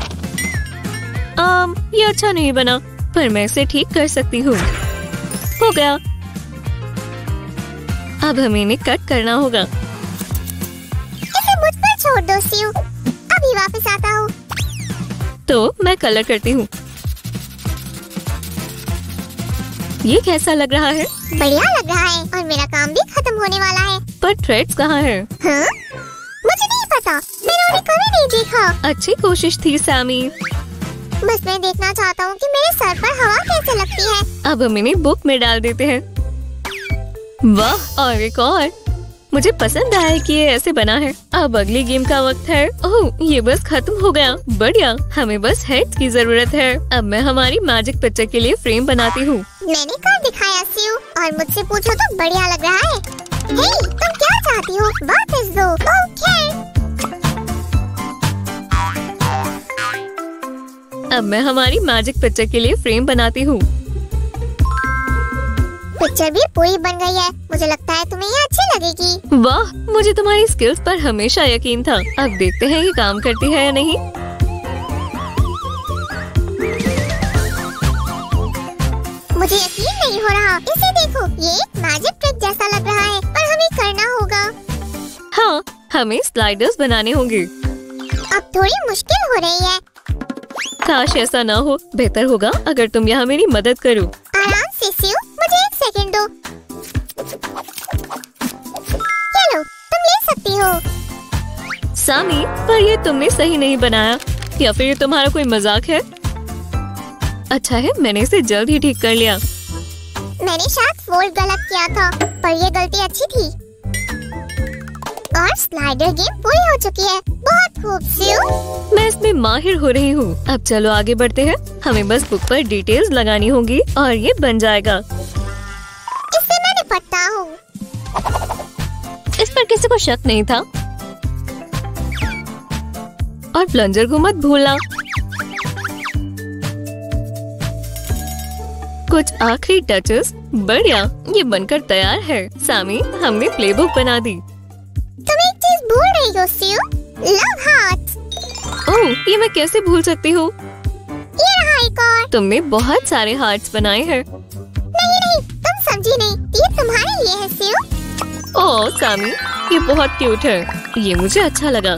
ये अच्छा नहीं बना, पर मैं इसे ठीक कर सकती हूँ। हो गया। अब हमें इन्हें कट करना होगा। इसे मुझ पर छोड़ दो सिउ, अभी वापस आता हूँ। तो मैं कलर करती हूँ। ये कैसा लग रहा है? बढ़िया लग रहा है और मेरा काम भी खत्म होने वाला है। पर थ्रेड्स कहाँ है? हाँ? मुझे नहीं पता, मैंने उन्हें कभी नहीं देखा। अच्छी कोशिश थी सैमी। बस मैं देखना चाहता हूँ कि मेरे सर पर हवा कैसे लगती है। अब हम इन्हें बुक में डाल देते हैं। वाह, और एक और। मुझे पसंद आया कि ये ऐसे बना है। अब अगली गेम का वक्त है। ओह, ये बस खत्म हो गया। बढ़िया, हमें बस हेड्स की जरूरत है। अब मैं हमारी मैजिक पिक्चर के लिए फ्रेम बनाती हूँ। मैंने कल दिखाया सिउ, और मुझसे पूछो तो बढ़िया लग रहा है। हे, तुम क्या चाहती हो? वापस दो। ओके। अब मैं हमारी मैजिक पिक्चर के लिए फ्रेम बनाती हूँ। पिक्चर भी पूरी बन गई है। मुझे लगता है तुम्हें ये अच्छी लगेगी। वाह, मुझे तुम्हारी स्किल्स पर हमेशा यकीन था। अब देखते हैं ये काम करती है या नहीं। मुझे यकीन नहीं हो रहा। इसे देखो, ये एक मैजिक ट्रिक जैसा लग रहा है, पर हमें करना होगा। हाँ, हमें स्लाइडर्स बनाने होंगे। अब थोड़ी मुश्किल हो रही है। काश ऐसा ना हो। बेहतर होगा अगर तुम यहाँ मेरी मदद करो। आराम से सिउ, मुझे एक सेकंड दो। चलो, तुम ले सकती हो। सामी, पर ये तुमने सही नहीं बनाया, या फिर ये तुम्हारा कोई मजाक है? अच्छा है, मैंने इसे जल्द ही ठीक कर लिया। मैंने शायद फोल्ड गलत किया था, पर ये गलती अच्छी थी। और स्लाइडर गेम पूरी हो चुकी है। बहुत खूब सिउ। मैं इसमें माहिर हो रही हूँ। अब चलो आगे बढ़ते हैं। हमें बस बुक पर डिटेल्स लगानी होंगी और ये बन जाएगा। इससे मैं निपटता हूँ। इस पर किसी को शक नहीं था। और प्लंजर को मत भूलना। कुछ आखिरी टचेस। बढ़िया, ये बनकर तैयार है। सामी, हमने प्लेबुक बना दी। तुम एक चीज भूल रही हो सिउ, लव हार्ट। ओह, ये मैं कैसे भूल सकती हूँ? ये रहा एक और। तुमने बहुत सारे हार्ट्स बनाए हैं। नहीं, तुम समझी नहीं। ये तुम्हारे लिए है सिउ। ओह सामी, ये बहुत क्यूट है। ये मुझे अच्छा लगा।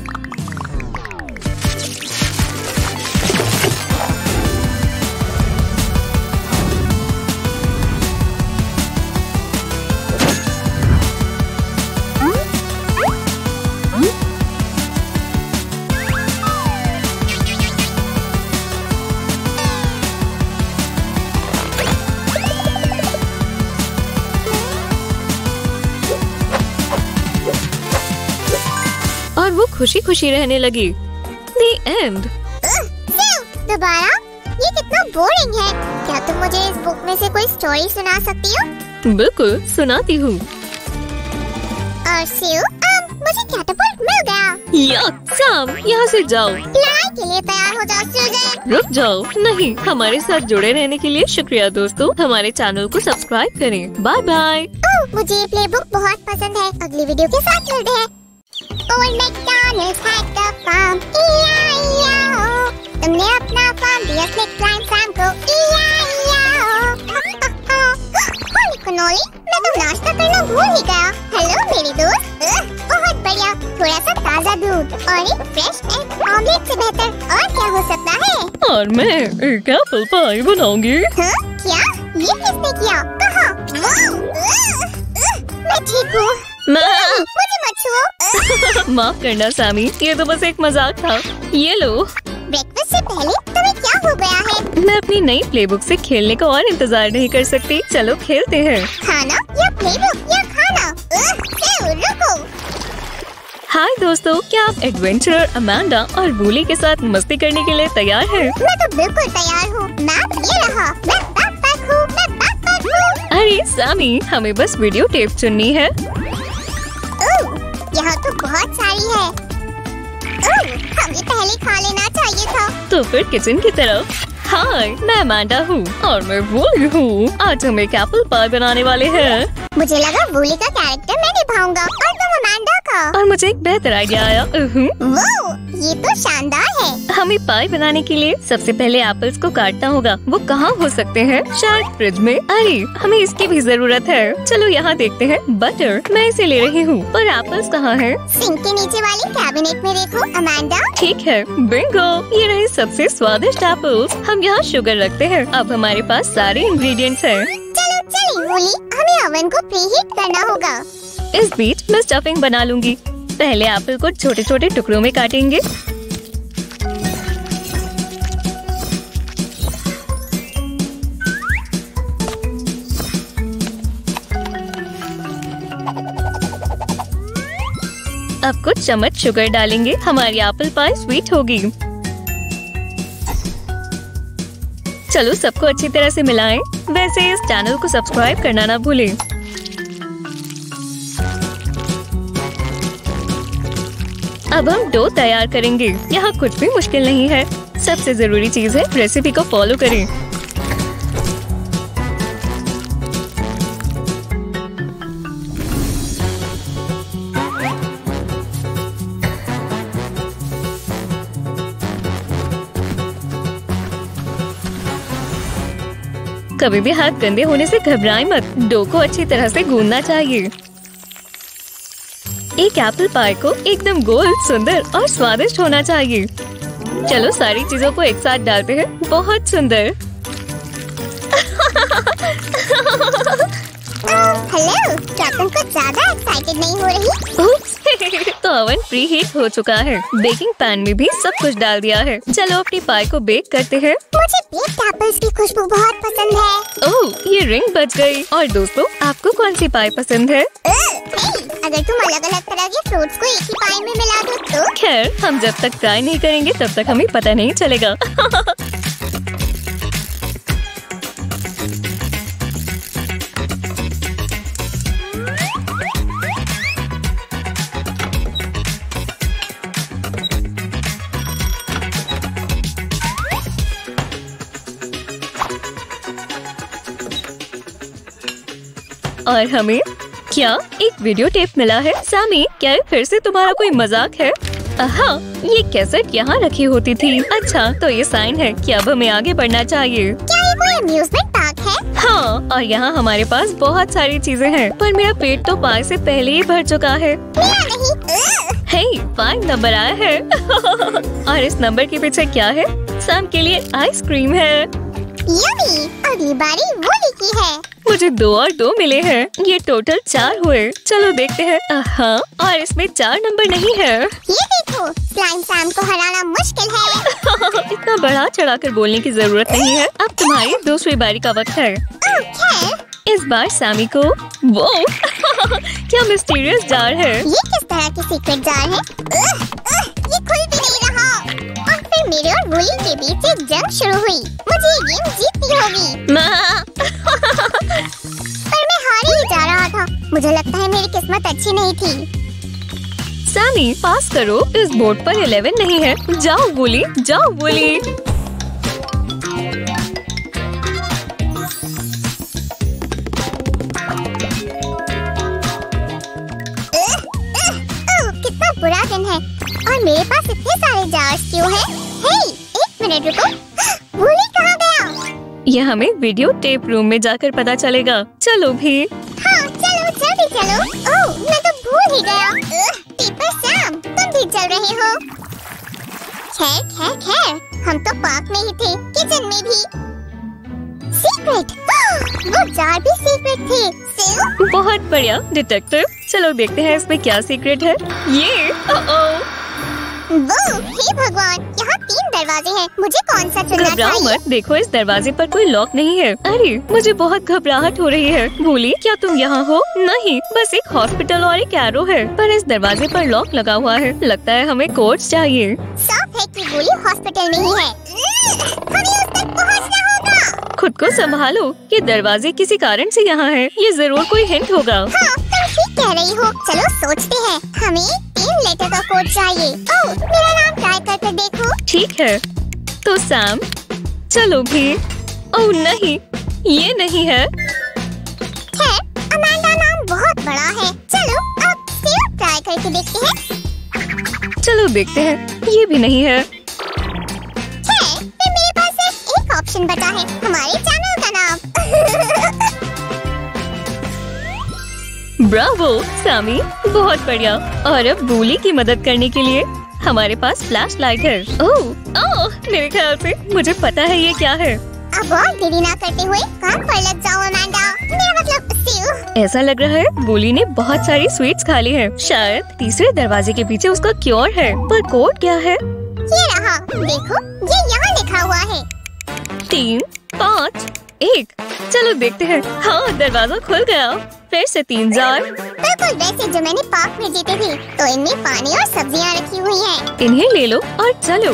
और वो खुशी खुशी रहने लगी। The end। दोबारा? ये कितना बोरिंग है। क्या तुम मुझे इस बुक में से कोई स्टोरी सुना सकती हो? बिल्कुल, सुनाती हूँ। और सिउ, मुझे कैटapult मिल गया। याक, सैम, यहाँ से जाओ। लड़ाई के लिए तैयार हो जाओ स्टूडेंट। रुक जाओ। नहीं, हमारे साथ जुड़े रहने के लिए शुक्रिया दोस्तों। हमारे चैनल को सब्सक्राइब करें। Bye bye. मुझे ये प्लेबुक बहुत पसंद है। अगली वीडियो के साथ मिलते हैं। Old MacDonald's had a farm, E-I-E-I-O. तुमने अपना फार्म दिया स्लिक लाइन सैम को, E-I-E-I-O. होली कनोली, मैं तो नाश्ता करना भूल ही गया। हेलो मेरी दोस्त। बहुत बढ़िया, थोड़ा सा ताज़ा दूध और एक फ्रेश एग ऑमलेट से बेहतर और क्या हो सकता है? और मैं एक एप्पल पाई बनाऊंगी। हाँ? क्या? ये किसने किया? कहाँ? मैं ठीक हूँ। मुझे मत छुओ। माफ करना सामी, ये तो बस एक मजाक था। ये लो। ब्रेकफास्ट से पहले तुम्हें क्या हो गया है? मैं अपनी नई प्लेबुक से खेलने का और इंतजार नहीं कर सकती। चलो खेलते हैं। खाना या प्लेबुक या खाना? रुको। हाय दोस्तों, क्या आप एडवेंचरर अमांडा और वूली के साथ मस्ती करने के लिए तैयार हैं? मैं तो बिल्कुल तैयार हूँ। मैप ये रहा। मैं बैकपैक हूँ। अरे सामी, हमें बस वीडियो टेप चुननी है। यहाँ तो बहुत सारी है। हमें पहले खा लेना चाहिए था। तो फिर किचन की तरफ। हाय, मैं अमांडा हूँ और मैं वूली हूँ। आज हम एक एप्पल पाई बनाने वाले हैं। मुझे लगा वूली का कैरेक्टर मैं निभाऊंगा और तुम अमांडा का। और मुझे एक बेहतर आइडिया आया। वो ये तो शानदार है। हमें पाई बनाने के लिए सबसे पहले एप्पल्स को काटना होगा। वो कहाँ हो सकते हैं? शायद फ्रिज में। अरे हमें इसकी भी जरूरत है। चलो यहाँ देखते हैं। बटर, मैं इसे ले रही हूँ। पर एप्पल्स कहाँ हैं? सिंक के नीचे वाले कैबिनेट में देखो अमांडा। ठीक है, बिंगो, ये रहे सबसे स्वादिष्ट एप्पल्स। हम यहाँ शुगर रखते हैं। अब हमारे पास सारे इंग्रेडिएंट्स हैं। चलो चलिए वूली, हमें ओवन को प्रीहीट करना होगा। इस बीच मैं स्टफिंग बना लूंगी। पहले एप्पल को छोटे छोटे टुकड़ों में काटेंगे। अब कुछ चम्मच शुगर डालेंगे। हमारी एप्पल पाई स्वीट होगी। चलो सबको अच्छी तरह से मिलाएं। वैसे इस चैनल को सब्सक्राइब करना ना भूलें। अब हम डो तैयार करेंगे। यहाँ कुछ भी मुश्किल नहीं है। सबसे जरूरी चीज है रेसिपी को फॉलो करें। कभी भी हाथ गंदे होने से घबराएं मत। डो को अच्छी तरह से गूंदना चाहिए। एक एप्पल पाई को एकदम गोल, सुंदर और स्वादिष्ट होना चाहिए। चलो सारी चीजों को एक साथ डालते हैं। बहुत सुंदर। हेलो, क्या तुम कुछ ज्यादा एक्साइटेड नहीं हो रही? तो ओवन प्री हीट हो चुका है। बेकिंग पैन में भी सब कुछ डाल दिया है। चलो अपनी पाई को बेक करते हैं। मुझे बेक्ड एप्पल्स की खुशबू बहुत पसंद है। ओह, ये रिंग बच गई। और दोस्तों, आपको कौन सी पाई पसंद है? अगर तुम अलग अलग तरह के फ्रूट्स को एक ही पाई में मिला दो तो? खैर, हम जब तक ट्राई नहीं करेंगे तब तक हमें पता नहीं चलेगा। और हमें क्या एक वीडियो टेप मिला है। सामी, क्या ये फिर से तुम्हारा कोई मजाक है? हाँ, ये कैसेट यहाँ रखी होती थी। अच्छा, तो ये साइन है कि अब हमें आगे बढ़ना चाहिए। क्या ये कोई अम्यूजमेंट पार्क है? हाँ, और यहाँ हमारे पास बहुत सारी चीजें हैं। पर मेरा पेट तो पाई से पहले ही भर चुका है। मेरा नहीं। हे, 5 नंबर आया है। और इस नंबर के पीछे क्या है? सैम के लिए आइसक्रीम है। यम्मी, अगली बारी वूली की है। मुझे 2 और 2 मिले हैं। ये टोटल 4 हुए। चलो देखते हैं। हाँ, और इसमें 4 नंबर नहीं है। ये देखो, स्लाइम सैम को हराना मुश्किल है। इतना बढ़ा चढ़ाकर बोलने की जरूरत नहीं है। अब तुम्हारी दूसरी बारी का वक्त है। इस बार सैमी को वो क्या मिस्टीरियस जार है। ये किस तरह की सीक्रेट जार है? ये खुल भी नहीं रहा। और फिर मेरे और वूली के बीच एक जंग शुरू हुई। मुझे ये गेम जीतनी होगी। पर मैं हार ही जा रहा था। मुझे लगता है मेरी किस्मत अच्छी नहीं थी। सैमी, पास करो। इस बोर्ड पर 11 नहीं है। जाओ वूली, जाओ वूली। कितना बुरा दिन है। और मेरे पास इतने सारे जार्स क्यों हैं? हे, एक मिनट रुको। वूली कहाँ गया? यह हमें वीडियो टेप रूम में जाकर पता चलेगा। चलो भी। हाँ, चलो जल्दी चलो। ओह, मैं तो भूल ही गया। पेपर सैम, तुम भी चल रहे हो? खैर खैर खैर, हम तो पार्क में ही थे, किचन में भी। सीक्रेट, वो जार भी सीक्रेट थे। सिल? बहुत बढ़िया डिटेक्टिव। चलो देखते हैं इसमें क्या सीक्रेट है। ये वो, हे भगवान, यहाँ 3 दरवाजे हैं। मुझे कौन सा चुनना घबराओ चाहिए? मत। देखो, इस दरवाजे पर कोई लॉक नहीं है। अरे, मुझे बहुत घबराहट हो रही है। भूली, क्या तुम यहाँ हो? नहीं, बस एक हॉस्पिटल और एक एरो है। पर इस दरवाजे पर लॉक लगा हुआ है। लगता है हमें कोड्स चाहिए। साफ है कि वूली हॉस्पिटल में ही है। हमें उस तक पहुँचना होगा। खुद को संभालो। ये दरवाजे किसी कारण से यहाँ है। ये जरूर कोई हिंट होगा। हाँ, तुम ठीक कह रही हो। चलो सोचते हैं। हमें 3 लेटर का कोड चाहिए। ओह, मेरा नाम ट्राई करके देखो। ठीक है, तो सैम चलो भी। ओह नहीं, ये नहीं है। अमांडा नाम बहुत बड़ा है। चलो अब सिर्फ ट्राई करके देखते हैं। चलो देखते हैं, ये भी नहीं है। फिर मेरे पास सिर्फ एक ऑप्शन बचा है, हमारे चैनल का नाम। ब्रावो सैमी, बहुत बढ़िया। और अब वूली की मदद करने के लिए हमारे पास फ्लैश लाइट है। ओह, मेरे ख्याल से मुझे पता है ये क्या है। अब और देरी ना करते हुए काम पर लग जाओ अमांडा। मेरा मतलब स्यू। ऐसा लग रहा है वूली ने बहुत सारी स्वीट्स खा ली है। शायद तीसरे दरवाजे के पीछे उसका क्योर है। पर कोड क्या है? ये रहा, देखो ये यहाँ लिखा हुआ है। 3, 5, 1। चलो देखते हैं। हाँ, दरवाजा खुल गया। फिर से 3000। बिल्कुल वैसे जो मैंने पार्क में जीते थे। तो इनमें पानी और सब्जियाँ रखी हुई हैं। इन्हें ले लो और चलो।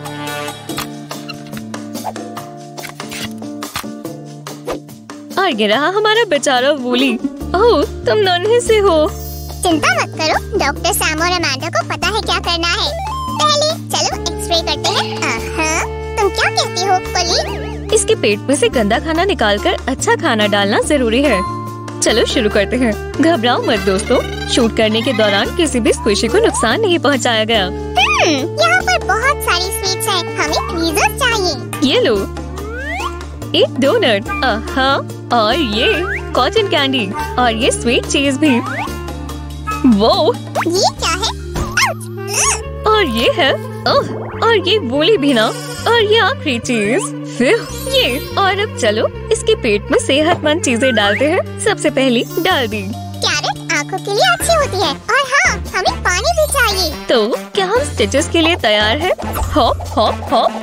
और ये रहा हमारा बेचारा वूली। ओह, तुम नन्हे से हो। चिंता मत करो, डॉक्टर सैम और अमांडा को पता है क्या करना है। पहले चलो एक्सरे करते हैं। तुम क्या कहती हो कोलिन? इसके पेट में से गंदा खाना निकालकर अच्छा खाना डालना जरूरी है। चलो शुरू करते हैं। घबराओ मत दोस्तों, शूट करने के दौरान किसी भी स्क्विशी को नुकसान नहीं पहुंचाया गया। यहाँ पर बहुत सारी स्वीट्स हैं, हमें ट्वीजर्स चाहिए। ये लो, एक डोनट, और ये कॉटन कैंडी, और ये स्वीट चीज भी। वो ये क्या है? और ये है, और ये वूली भी ना, और ये आखिरी चीज फिर ये। और अब चलो इसके पेट में सेहतमंद चीजें डालते हैं। सबसे पहली डाल दी। कैरेट आंखों के लिए अच्छी होती है। और हाँ, हमें पानी भी चाहिए। तो क्या हम स्टिचेस के लिए तैयार हैं? Hop hop hop.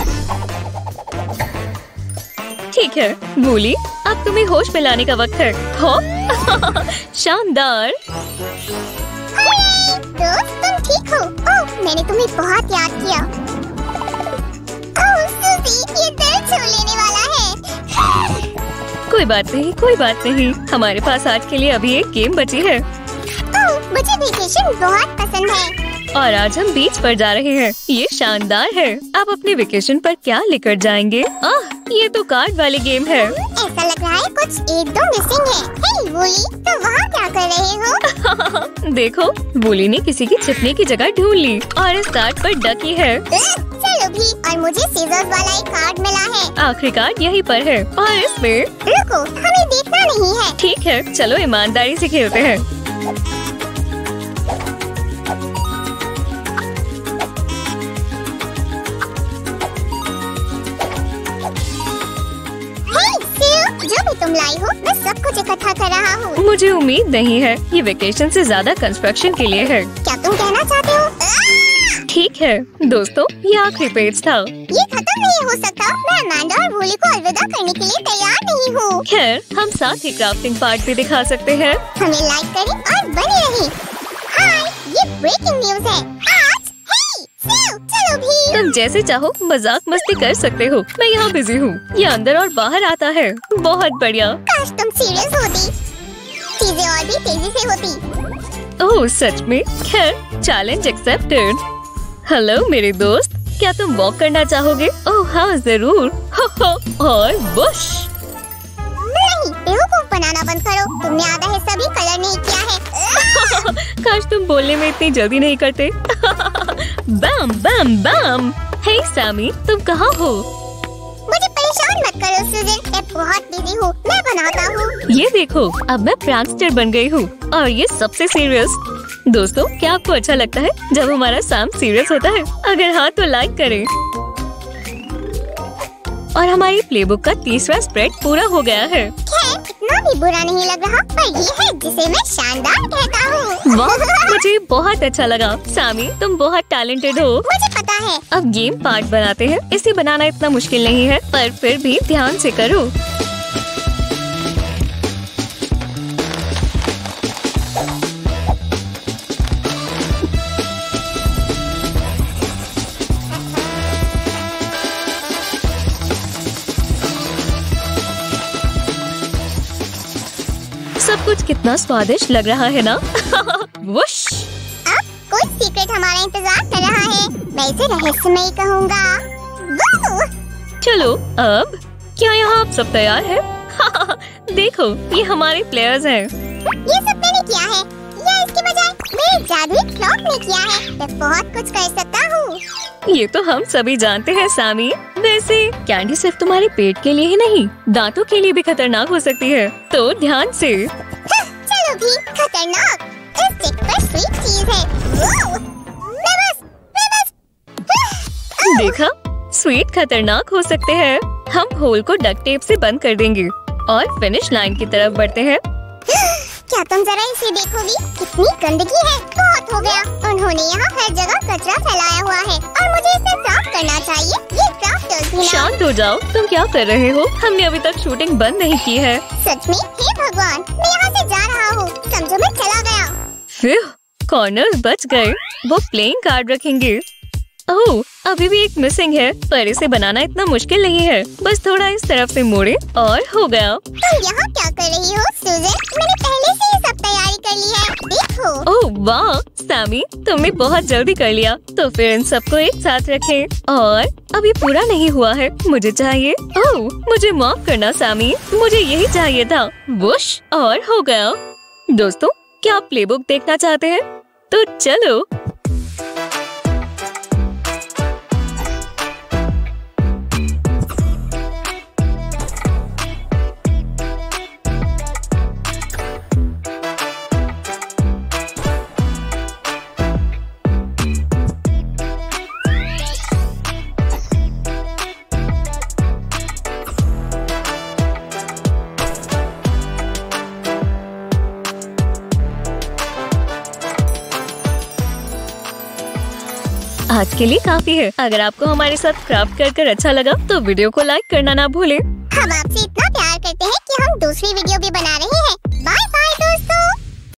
ठीक है वूली, अब तुम्हें होश में लाने का वक्त है। हॉप। शानदार। दोस्त तुम ठीक हो? ओह, मैंने तुम्हें बहुत याद किया। ओह सूजी, ये दिल छू लेने वाला है। कोई बात नहीं, कोई बात नहीं। हमारे पास आज के लिए अभी एक गेम बची है। ओह, मुझे वेकेशन बहुत पसंद है। और आज हम बीच पर जा रहे हैं। ये शानदार है। आप अपने वेकेशन पर क्या लेकर जाएंगे? ये तो कार्ड वाली गेम है। ऐसा लग रहा है कुछ 1-2 मिसिंग है। हे वूली, तो वहाँ क्या कर रहे हो? देखो, वूली ने किसी की छिपने की जगह ढूंढ ली और इस कार्ड पर डकी है। चलो भी, और मुझे सीजर्स वाला एक कार्ड मिला है। आखिरी कार्ड यहीं पर है और इसमें। रुको, हमें देखना नहीं है। ठीक है, चलो ईमानदारी से खेलते हैं। जो भी तुम लाई हो, मैं सब कुछ इकट्ठा कर रहा हूँ। मुझे उम्मीद नहीं है, ये वेकेशन से ज्यादा कंस्ट्रक्शन के लिए है। क्या तुम कहना चाहते हो? ठीक है दोस्तों, ये आखिरी पेज था। ये खत्म नहीं हो सकता। मैं अमांडा और वूली को अलविदा करने के लिए तैयार नहीं हूँ। खैर, हम साथ ही क्राफ्टिंग पार्ट भी दिखा सकते हैं। हमें लाइक करें और बने रहें। हाय, ये ब्रेकिंग न्यूज है आज। चलो भी। तुम जैसे चाहो मजाक मस्ती कर सकते हो। मैं यहाँ बिजी हूँ। ये अंदर और बाहर आता है। बहुत बढ़िया। काश तुम सीरियस होती, चीजें और भी तेजी से होती। ओह सच में? खैर, चैलेंज एक्सेप्टेड। हेलो मेरे दोस्त, क्या तुम वॉक करना चाहोगे? ओह हाँ जरूर। और बुश। नहीं, बेवकूफ बनाना बंद करो। तुमने आधा हिस्सा भी कलर नहीं किया है। काश तुम बोलने में इतनी जल्दी नहीं करते। बम बम बम। हे सैमी, तुम कहाँ हो? मुझे परेशान मत करो सुजन, मैं बहुत बिजी हूँ। मैं बनाता हूँ। ये देखो, अब मैं प्रैंकस्टर बन गई हूँ और ये सबसे सीरियस। दोस्तों, क्या आपको अच्छा लगता है जब हमारा सैम सीरियस होता है? अगर हाँ तो लाइक करें। और हमारी प्लेबुक का तीसरा स्प्रेड पूरा हो गया है। इतना भी बुरा नहीं लग रहा, पर ये है जिसे मैं शानदार कहता हूँ। वाह, मुझे बहुत अच्छा लगा। सामी, तुम बहुत टैलेंटेड हो। मुझे पता है। अब गेम पार्ट बनाते हैं। इसे बनाना इतना मुश्किल नहीं है, पर फिर भी ध्यान से करो। सब कुछ कितना स्वादिष्ट लग रहा है ना? वुश। अब कोई सीक्रेट हमारा इंतजार कर रहा है। मैं इसे रहस्यमय कहूँगा। चलो अब क्या यहाँ आप सब तैयार हैं? देखो ये हमारे प्लेयर्स हैं। ये सब मैंने किया है या इसके बजाय मेरे जादुई क्लॉक ने किया है। मैं बहुत कुछ कर सकता हूँ। ये तो हम सभी जानते हैं सैमी। वैसे कैंडी सिर्फ तुम्हारे पेट के लिए ही नहीं, दांतों के लिए भी खतरनाक हो सकती है, तो ध्यान से। चलो भी खतरनाक। इस स्टिक पर स्वीट चीज है। देखा, स्वीट खतरनाक हो सकते हैं। हम होल को डक्ट टेप से बंद कर देंगे और फिनिश लाइन की तरफ बढ़ते हैं। क्या तुम जरा इसे देखोगी? कितनी गंदगी है। बहुत हो गया। उन्होंने यहाँ हर जगह कचरा फैलाया हुआ है और मुझे इसे साफ करना चाहिए। ये क्राफ्टर्स भी ना। शांत हो जाओ। तुम क्या कर रहे हो? हमने अभी तक शूटिंग बंद नहीं की है। सच में? हे भगवान, मैं यहाँ से जा रहा हूँ। समझो मैं चला गया। कॉर्नर्स बच गए। वो प्लेइंग कार्ड रखेंगे। ओह, अभी भी एक मिसिंग है, पर इसे बनाना इतना मुश्किल नहीं है। बस थोड़ा इस तरफ से मोड़े और हो गया। तुम यहाँ क्या कर रही हो सूजन? मैंने पहले से ही सब तैयारी कर ली है। देखो। ओह वाह सैमी, तुमने बहुत जल्दी कर लिया। तो फिर इन सबको एक साथ रखें। और अभी पूरा नहीं हुआ है, मुझे चाहिए। ओह, मुझे माफ करना सैमी, मुझे यही चाहिए था। वुश, और हो गया। दोस्तों, क्या आप प्लेबुक देखना चाहते हैं? तो चलो। आज के लिए काफी है। अगर आपको हमारे साथ क्राफ्ट कर अच्छा लगा तो वीडियो को लाइक करना ना भूलें। हम आपसे इतना प्यार करते हैं कि हम दूसरी वीडियो भी बना रहे हैं। बाय बाय दोस्तों।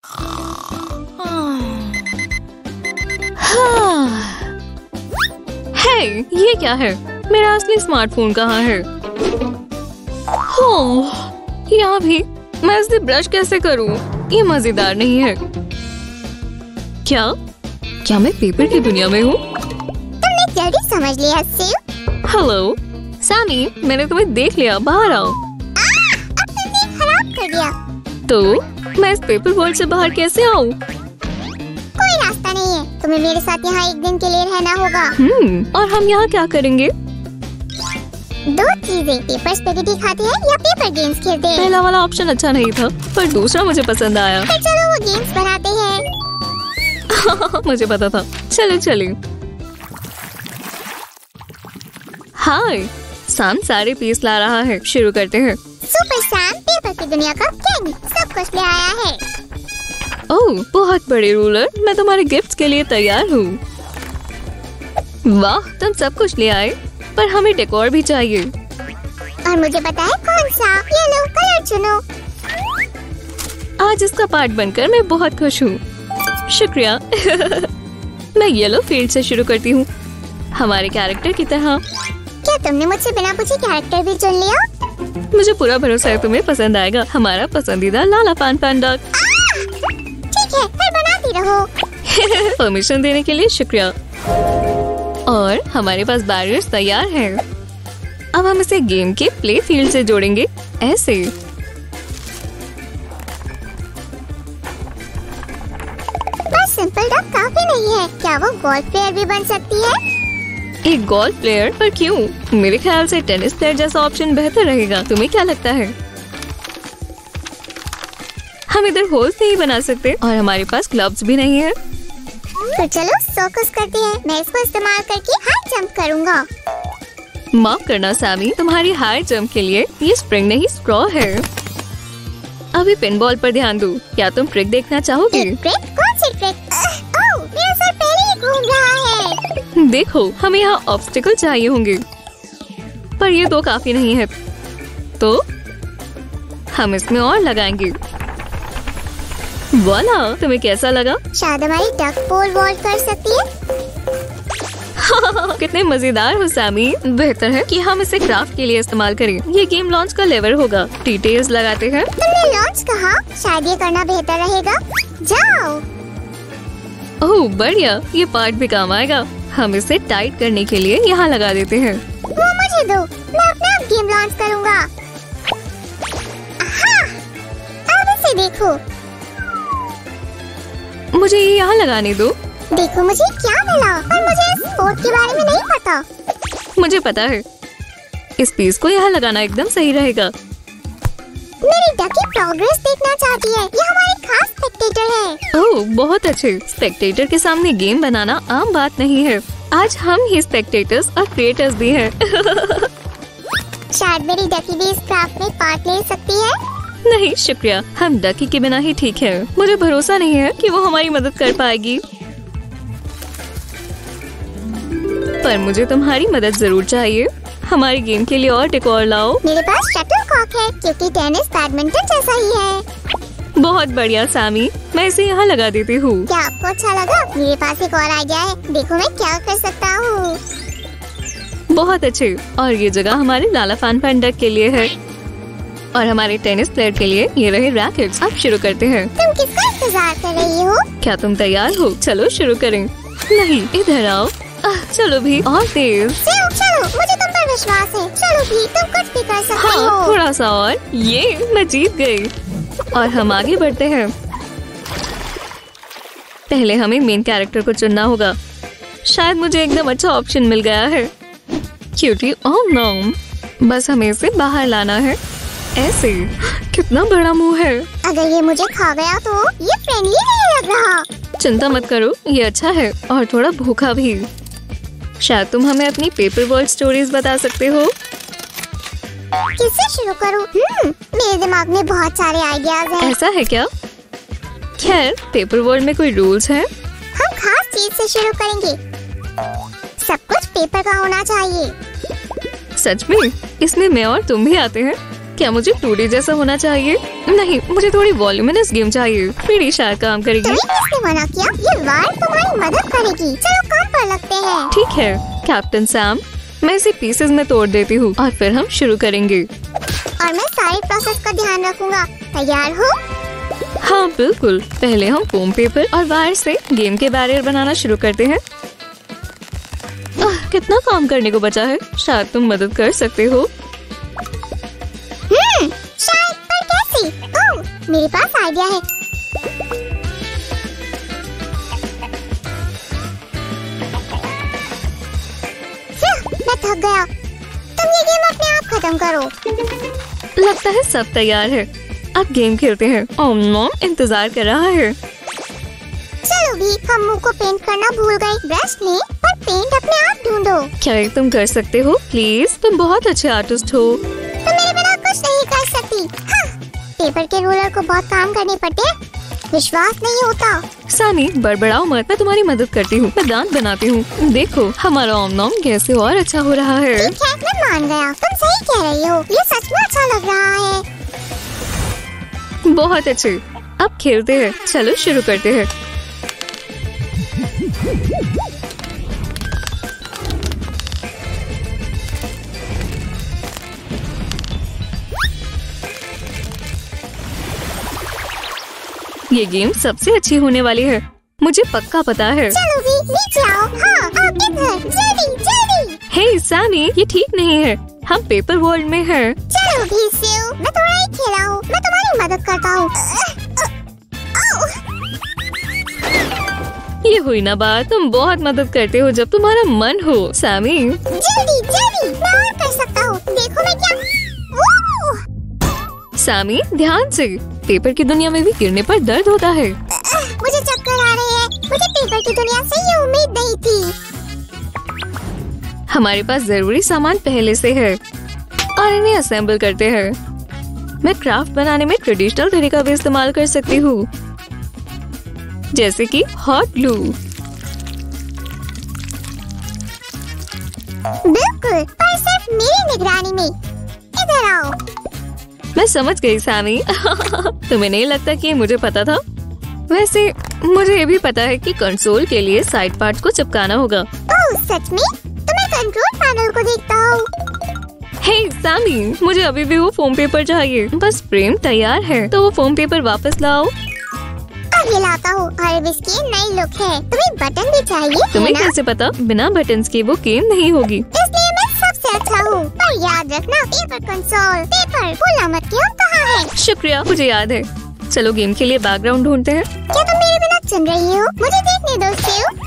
हे, ये क्या है? मेरा असली स्मार्टफोन कहाँ है? यहाँ भी। मैं इसे ब्रश कैसे करूँ? ये मजेदार नहीं है। क्या मैं पेपर की दुनिया में हूँ? तुमने जल्दी समझ लिया सेव। हेलो सैमी, मैंने तुम्हें देख लिया। बाहर आओ। अब तुमने खराब कर दिया। तो मैं इस पेपर वर्ल्ड से बाहर कैसे आऊँ? कोई रास्ता नहीं है। तुम्हें मेरे साथ यहाँ एक दिन के लिए रहना होगा। और हम यहाँ क्या करेंगे? दो चीजें, पेपर स्पेगेटी खाते हैं या पेपर गेम्स खेलते हैं। पहला वाला ऑप्शन अच्छा नहीं था, पर दूसरा मुझे पसंद आया। तो चलो वो गेम्स बनाते हैं। मुझे पता था। चलिए। हाय, सैम सारे पीस ला रहा है। शुरू करते हैं। सुपर सैम पेपर की दुनिया का किंग सब कुछ ले आया है। ओह, बहुत बड़े रूलर। मैं तुम्हारे गिफ्ट्स के लिए तैयार हूँ। वाह, तुम सब कुछ ले आए, पर हमें डेकोर भी चाहिए। और मुझे पता है कौन सा। येलो कलर चुनो। आज इसका पार्ट बनकर मैं बहुत खुश हूँ। शुक्रिया। मैं येलो फील्ड से शुरू करती हूँ, हमारे कैरेक्टर की तरह। क्या तुमने मुझसे बिना पूछे कैरेक्टर भी चुन लिया? मुझे पूरा भरोसा है तुम्हें पसंद आएगा। हमारा पसंदीदा लाला पान डॉग। ठीक है, फिर बनाती रहो। परमिशन देने के लिए शुक्रिया। और हमारे पास बैरियर्स तैयार हैं। अब हम इसे गेम के प्ले फील्ड से जोड़ेंगे, ऐसे। सिंपल डक काफी नहीं है। क्या वो गोल्फ प्लेयर भी बन सकती है? एक गोल्फ प्लेयर? पर क्यों? मेरे ख्याल से टेनिस प्लेयर जैसा ऑप्शन बेहतर रहेगा। तुम्हें क्या लगता है? हम इधर होल्स नहीं बना सकते और हमारे पास क्लब्स भी नहीं है। तो चलो सर्कस करते हैं। मैं इसको इस्तेमाल करके हाई जंप करूँगा। माफ करना सैमी, तुम्हारी हाई जंप के लिए ये स्प्रिंग नहीं स्ट्रॉ है। अभी पिनबॉल पर ध्यान दो। क्या तुम ट्रिक देखना चाहोगे? ट्रिक? कौन सी ट्रिक? ओह, मेरा सर पहले ही घूम रहा है। देखो, हमें यहाँ ऑब्स्टिकल चाहिए होंगे, पर ये दो काफी नहीं है, तो हम इसमें और लगाएंगे। वाला, तुम्हें कैसा लगा? शायद हमारी डक पोल वॉल्ट कर सकती है। कितने मजेदार हो सैमी। बेहतर है कि हम इसे क्राफ्ट के लिए इस्तेमाल करें। ये गेम लॉन्च का लेवर होगा। डिटेल्स लगाते हैं। तुमने लॉन्च कहा? शायद ये करना बेहतर रहेगा। जाओ। ओह बढ़िया, ये पार्ट भी काम आएगा। हम इसे टाइट करने के लिए यहाँ लगा देते हैं। वो मुझे दो, मैं अपना आप गेम लॉन्च करूँगा। अब इसे देखो। मुझे ये यहाँ लगाने दो। देखो मुझे क्या मिला, और मुझे इस पोर्ट के बारे में नहीं पता। मुझे पता है, इस पीस को यहाँ लगाना एकदम सही रहेगा। मेरी डकी प्रोग्रेस देखना चाहती है। ये हमारी खास स्पेक्टेटर है। ओह बहुत अच्छे। स्पेक्टेटर के सामने गेम बनाना आम बात नहीं है। आज हम ही स्पेक्टेटर्स और क्रिएटर्स भी हैं। शायद मेरी डकी भी इस क्राफ्ट में पार्ट ले सकती है। नहीं शुक्रिया, हम डकी के बिना ही ठीक है। मुझे भरोसा नहीं है कि वो हमारी मदद कर पाएगी, पर मुझे तुम्हारी मदद जरूर चाहिए। हमारे गेम के लिए और डेकोर लाओ। मेरे पास शटलकॉक है, क्योंकि टेनिस बैडमिंटन जैसा ही है। बहुत बढ़िया सामी, मैं इसे यहाँ लगा देती हूँ। क्या आपको अच्छा लगा? मेरे पास एक और आइडिया है, देखो मैं क्या कर सकता हूँ। बहुत अच्छे। और ये जगह हमारे लाला फैन डक के लिए है, और हमारे टेनिस प्लेयर के लिए ये रहे रैकेट्स। अब शुरू करते हैं। तुम किसका इंतजार कर रही हो? क्या तुम तैयार हो? चलो शुरू करें। नहीं, इधर आओ। चलो भी, और तेज। चलो, मुझे तुम पर विश्वास है। चलो भी, तुम कुछ भी कर सकते हो। हाँ, थोड़ा सा और। ये मैं जीत गई। और हम आगे बढ़ते हैं। पहले हमें मेन कैरेक्टर को चुनना होगा। शायद मुझे एकदम अच्छा ऑप्शन मिल गया है। क्यूटी, ओह नो, बस हमें इसे बाहर लाना है। ऐसे, कितना बड़ा मुंह है। अगर ये मुझे खा गया तो ये फ्रेंडली नहीं लग रहा। चिंता मत करो, ये अच्छा है और थोड़ा भूखा भी। शायद तुम हमें अपनी पेपर वर्ल्ड स्टोरीज बता सकते हो। किससे शुरू करूं? मेरे दिमाग में बहुत सारे आइडियाज हैं। ऐसा है क्या? खैर, पेपर वर्ल्ड में कोई रूल्स हैं? हम खास चीज से शुरू करेंगे। सब कुछ पेपर का होना चाहिए। सच में? इसमें मैं और तुम भी आते हैं? क्या मुझे 2D जैसा होना चाहिए? नहीं, मुझे थोड़ी वॉल्यूमिनस गेम चाहिए। 3D शायद काम करेगी। तुम्हें किसने मना किया? ये वायर तुम्हारी मदद करेगी। चलो काम पर लगते हैं। ठीक है कैप्टन सैम, मैं इसे पीसेस में तोड़ देती हूँ और फिर हम शुरू करेंगे। और मैं सारे प्रोसेस का ध्यान रखूंगा। तैयार हो? हाँ बिल्कुल। पहले हम फोम पेपर और वायर से गेम के बैरियर बनाना शुरू करते हैं। कितना काम करने को बचा है। शायद तुम मदद कर सकते हो। शायद, पर कैसे? ओह, मेरे पास आइडिया है। मैं थक गया। तुम ये गेम अपने आप खत्म करो। लगता है सब तैयार है। अब गेम खेलते हैं। ओह नो, इंतजार कर रहा है। चलो भी, हम मुंह को पेंट करना भूल गए। ब्रश में, पर पेंट अपने आप ढूंढो। क्या ये तुम कर सकते हो? प्लीज, तुम बहुत अच्छे आर्टिस्ट हो। तुम मेरे बिना कुछ नहीं कर सकती। हाँ, पेपर के रोलर को बहुत काम करने पड़ते, विश्वास नहीं होता। सामी, बड़बड़ाओ मत, मैं तुम्हारी मदद करती हूँ। मैं दांत बनाती हूँ। देखो हमारा ओम नॉम कैसे और अच्छा हो रहा है। ठीक है, मैं मान गया। तुम सही कह रही हो। ये सच में अच्छा लग रहा है। बहुत अच्छे। अब खेलते हैं। चलो शुरू करते हैं। ये गेम सबसे अच्छी होने वाली है, मुझे पक्का पता है। चलो भी, नीचे आओ। हाँ, आओ इधर, जल्दी जल्दी। हे सैमी, ये ठीक नहीं है। हम पेपर वर्ल्ड में हैं। चलो भी सिउ, मैं थोड़ा ही खेला हूँ। मैं तुम्हारी मदद करता हूँ। ये हुई ना बात। तुम बहुत मदद करते हो जब तुम्हारा मन हो। सैमी, जल्दी जल्दी, मैं और कर सकता हूँ। देखो मैं क्या। सैमी, ध्यान से। पेपर की दुनिया में भी गिरने पर दर्द होता है। मुझे चक्कर आ रहे हैं। मुझे पेपर की दुनिया से ये उम्मीद नहीं थी। हमारे पास जरूरी सामान पहले से है और इन्हें असेंबल करते हैं। मैं क्राफ्ट बनाने में ट्रेडिशनल तरीका भी इस्तेमाल कर सकती हूँ, जैसे कि हॉट ग्लू। बिल्कुल, पर सिर्फ मेरी निगरानी में। इधर आओ। मैं समझ गई सैमी। तुम्हें नहीं लगता कि मुझे पता था? वैसे मुझे ये भी पता है कि कंसोल के लिए साइड पार्ट को चिपकाना होगा। ओह सच में? तो मैं कंट्रोल पैनल को देखता हूँ। हे सैमी, मुझे अभी भी वो फोम पेपर चाहिए। बस फ्रेम तैयार है, तो वो फोम पेपर वापस लाओ। अब खिलाता हूँ और अब इसकी नई लुक है। तुम्हें बटन भी चाहिए तुम्हें है ना? कैसे पता बिना बटन्स के वो गेम नहीं होगी? इसलिए मैं सबसे अच्छा हूँ। पर याद रखना, पेपर कंसोल, पेपर भूलना मत कि हम कहाँ है। शुक्रिया, मुझे याद है। चलो गेम के लिए बैकग्राउंड ढूंढते हैं। क्या तुम मेरे बिना सुन रही हो? मुझे देखने दो सेव।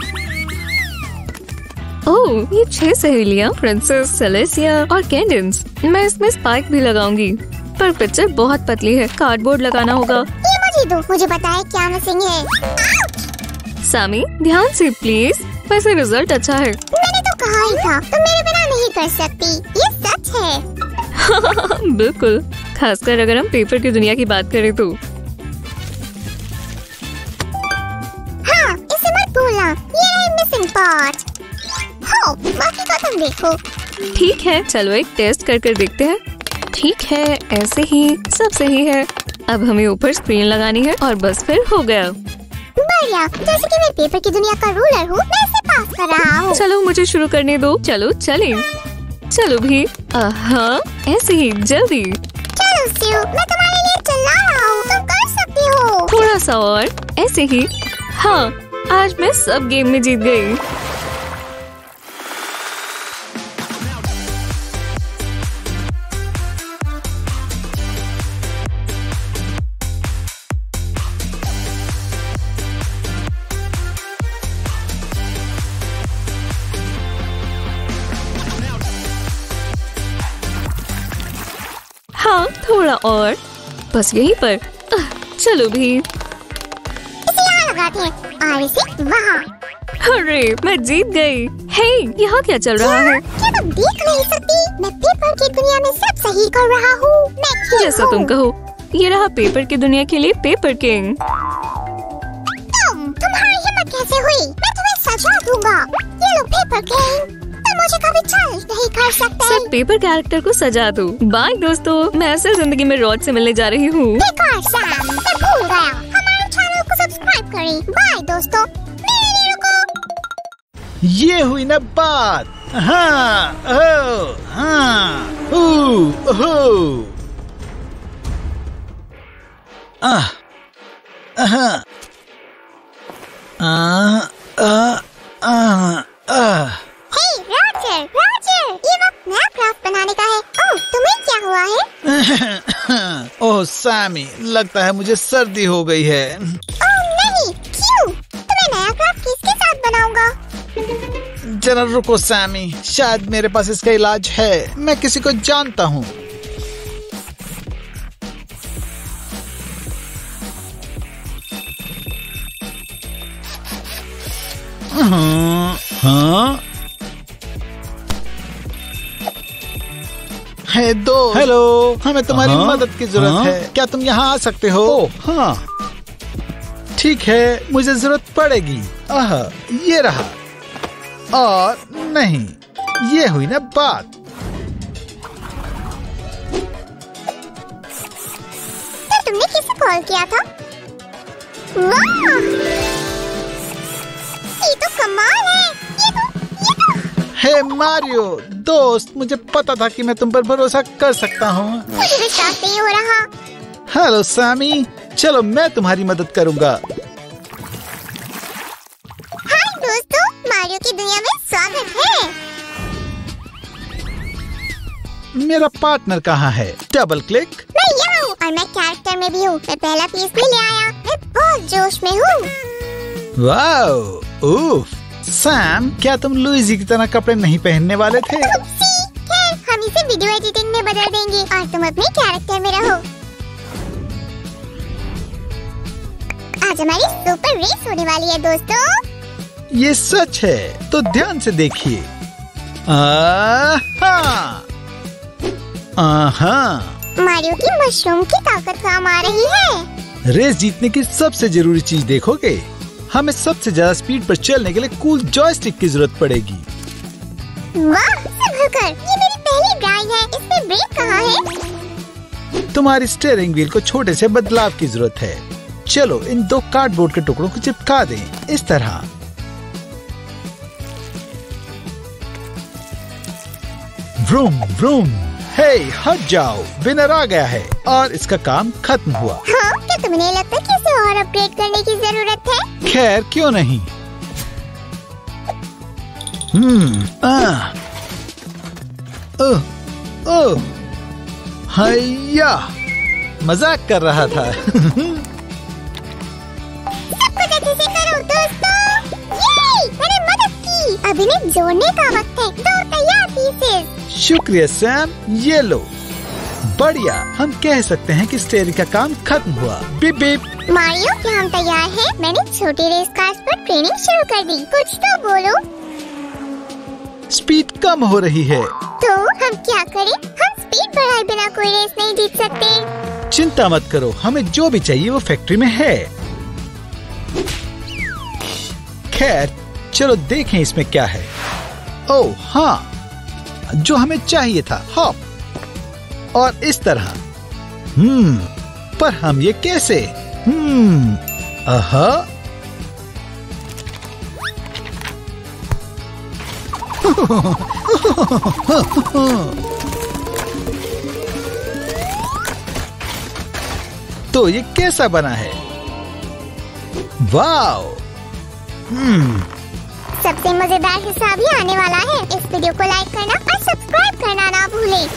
ओह, ये 6 सहेलियाँ, प्रिंसेस, सेलेसिया और कैंडेंस। मैं इसमें स्पाइक भी लगाऊंगी, पर पिक्चर बहुत पतली है, कार्डबोर्ड लगाना होगा। ये मुझे दो, मुझे पता है क्या मिसिंग है। सामी, ध्यान से प्लीज। वैसे रिजल्ट अच्छा है। मैंने तो कहा ही था, तुम मेरे बिना नहीं कर सकती। ये सच है। बिल्कुल, खासकर अगर हम पेपर की दुनिया की बात करें तो। हाँ, इसे मत भूलना। ये रही मिसिंग पार्ट। हो, बाकी का तुम देखो। ठीक है, चलो एक टेस्ट कर देखते हैं। ठीक है, ऐसे ही सब सही है। अब हमें ऊपर स्क्रीन लगानी है और बस फिर हो गया। बढ़िया, जैसे कि मैं पेपर की दुनिया का रूलर हूँ, मैं इसे पास कर रहा हूँ। चलो मुझे शुरू करने दो। चलो चलें। चलो भी। हाँ, ऐसे ही जल्दी। चलो सिउ, मैं तुम्हारे लिए चिल्ला रहा हूँ, तुम कर सकती हो। थोड़ा सा और, ऐसे ही। हाँ, आज मैं सब गेम में जीत गई। हाँ, थोड़ा और, बस यहीं पर। चलो भी। इसे यहाँ लगाते हैं और इसे वहाँ। अरे, मैं जीत गई। हे, यहाँ क्या चल रहा है? क्या तुम देख नहीं सकती? मैं पेपर की दुनिया में सब सही कर रहा हूँ। मैं किंग जैसा हूँ। तुम कहो। ये रहा पेपर की दुनिया के लिए पेपर किंग। तुम्हारी हिम्मत कैसे हुई? मैं तुम्हें सजा दूंगा। ये लो पेपर किंग। तुम मुझे कभी चैलेंज नहीं कर सकते। सब पेपर कैरेक्टर को सजा दो। बाय दोस्तों, मैं असल जिंदगी में रॉड से मिलने जा रही हूँ। बेकार सैम, मैं भूल गया। हमारे चैनल को सब्सक्राइब करें। बाय दोस्तों। मेरे लिए रुको। ये हुई ना बात। हाँ, ओ, हाँ, ओहो, आह, हाँ, हे रॉजर, रॉजर, ये वक्त नया क्राफ्ट बनाने का है। ओह, तुम्हें क्या हुआ है? ओह सैमी, लगता है मुझे सर्दी हो गई है। ओह नहीं, क्यों? तुम्हें नया क्राफ्ट किसके साथ बनाऊंगा? जरा रुको सैमी, शायद मेरे पास इसका इलाज है। मैं किसी को जानता हूँ। हाँ, हे दोस्त। हेलो, हमें तुम्हारी मदद की जरूरत है। क्या तुम यहाँ आ सकते हो? हाँ, ठीक है, मुझे जरूरत पड़ेगी। ये रहा। और नहीं, ये हुई ना बात। तो तुमने किसे कॉल किया था? वाह, ये तो कमाल है। ये तो हे मारियो दोस्त, मुझे पता था कि मैं तुम पर भरोसा कर सकता हूँ। मुझे विश्वास नहीं हो रहा। हेलो सैमी, चलो मैं तुम्हारी मदद करूँगा। हाय दोस्तों, मारियो की दुनिया में स्वागत है। मेरा पार्टनर कहाँ है? Double click. मैं यहाँ हूँ और मैं कैरेक्टर में भी हूँ। मैं पहला पीस भी ले आया। मैं बहुत जोश में हूँ। वाओ, उफ, सैम, क्या तुम लुइजी की तरह कपड़े नहीं पहनने वाले थे? खैर, हम इसे वीडियो एडिटिंग में बदल देंगे और तुम अपने कैरेक्टर में रहो। आज हमारी सुपर रेस होने वाली है दोस्तों। ये सच है, तो ध्यान से देखिए। मारियो की मशरूम की ताकत काम आ रही है। रेस जीतने की सबसे जरूरी चीज देखोगे? हमें सबसे ज्यादा स्पीड पर चलने के लिए कूल जॉयस्टिक की जरूरत पड़ेगी। वाह, संभल कर, ये मेरी पहली ड्राइव है। इसमें ब्रेक कहाँ है? तुम्हारी स्टीयरिंग व्हील को छोटे से बदलाव की जरूरत है। चलो इन 2 कार्डबोर्ड के टुकड़ों को चिपका दें, इस तरह। Vroom vroom. हे, हट जाओ, विनर आ गया है और इसका काम खत्म हुआ। हाँ, क्या तुम्हें नहीं लगता कि इसे और अपग्रेड करने की जरूरत है? खैर क्यों नहीं। हैया, मजाक कर रहा था। सब कुछ अच्छे से करो दोस्तों। ये मैंने मदद की। अब इन्हें जोड़ने का वक्त है। 2 तैयार पीसेस। शुक्रिया सैम, ये लो। बढ़िया, हम कह सकते हैं कि स्टीयरिंग का काम खत्म हुआ। Beep beep. मारियो, क्या हम तैयार हैं? मैंने छोटी रेस कार्स पर ट्रेनिंग शुरू कर दी। कुछ तो बोलो। स्पीड कम हो रही है। तो हम क्या करें? हम स्पीड बढ़ाए बिना कोई रेस नहीं जीत सकते। चिंता मत करो, हमें जो भी चाहिए वो फैक्ट्री में है। खैर चलो देखें इसमें क्या है। ओह हाँ, जो हमें चाहिए था। हॉप और इस तरह। पर हम ये कैसे? आहा। तो ये कैसा बना है? वाओ। सबसे मजेदार हिस्सा भी आने वाला है। इस वीडियो को लाइक करना और सब्सक्राइब करना ना भूलें।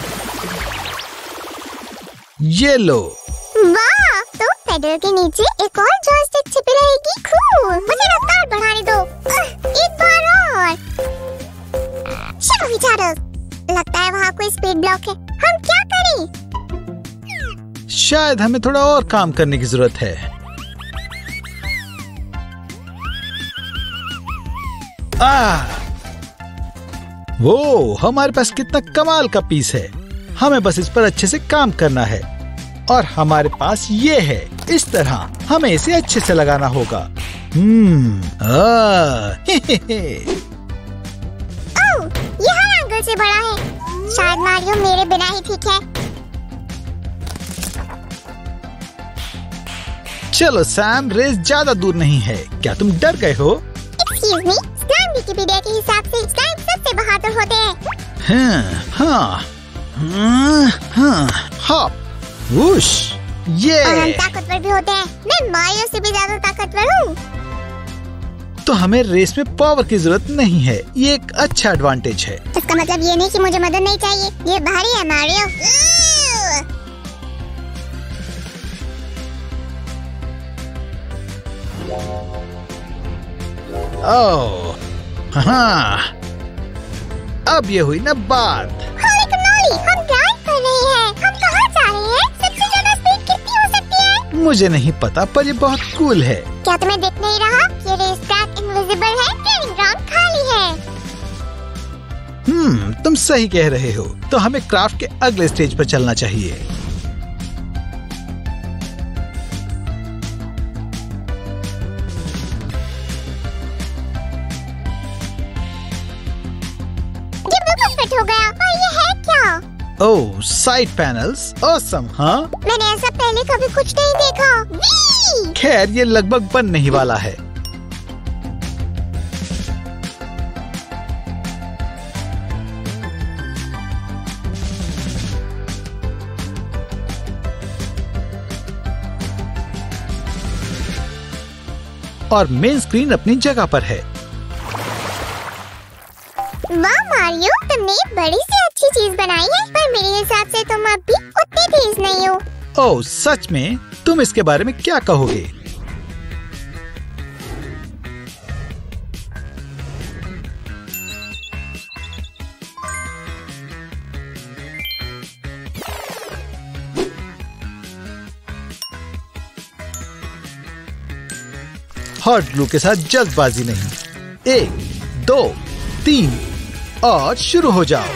ये लो। वाह, तो पेडल के नीचे एक और जॉयस्टिक छिपी रहेगी। कूल। मुझे रफ्तार बढ़ाने दो। एक बार और। चलो विचारक, लगता है वहाँ कोई स्पीड ब्लॉक है। हम क्या करें? शायद हमें थोड़ा और काम करने की जरूरत है। वो हमारे पास कितना कमाल का पीस है। हमें बस इस पर अच्छे से काम करना है। और हमारे पास ये है। इस तरह हमें इसे अच्छे से लगाना होगा। ओह, ये हर एंगल से बड़ा है। शायद मारियो मेरे बिना ही ठीक है। चलो सैम, रेस ज्यादा दूर नहीं है। क्या तुम डर गए हो? एक्सक्यूज मी, स्लैम विकिपीडिया के हिसाब से स्लाइम सबसे बहादुर होते हैं। हॉप, वुश, ये। और हम ताकतवर भी होते हैं। मैं मारियो से भी ज्यादा ताकतवर हूँ। तो हमें रेस में पावर की जरूरत नहीं है। ये एक अच्छा एडवांटेज है। इसका मतलब ये नहीं कि मुझे मदद नहीं चाहिए। ये भारी है मारियो। ओह, हाँ, अब ये हुई ना बात। होली कनोली, हम ड्राइव कर रहे हैं। हम कहाँ जा रहे हैं? सबसे ज्यादा स्पीड कितनी हो सकती है? मुझे नहीं पता, पर ये बहुत कूल है। क्या तुम्हें दिख नहीं रहा? ये रेस ट्रैक इनविजिबल है। ट्रेनिंग ग्राउंड खाली है। तुम सही कह रहे हो। तो हमें क्राफ्ट के अगले स्टेज पर चलना चाहिए। हो गया। और ये है क्या? ओह, साइड पैनल्स। ऑसम, हाँ? मैंने ऐसा पहले कभी कुछ नहीं देखा। खैर ये लगभग बनने ही वाला है। और मेन स्क्रीन अपनी जगह पर है। वाह मारियो, तुमने बड़ी सी अच्छी चीज बनाई है। पर मेरे हिसाब से तुम अब भी उतने तेज नहीं हो। ओह सच में? तुम इसके बारे में क्या कहोगे? हॉट ग्लू के साथ जल्दबाजी नहीं। 1, 2, 3 और शुरू हो जाओ।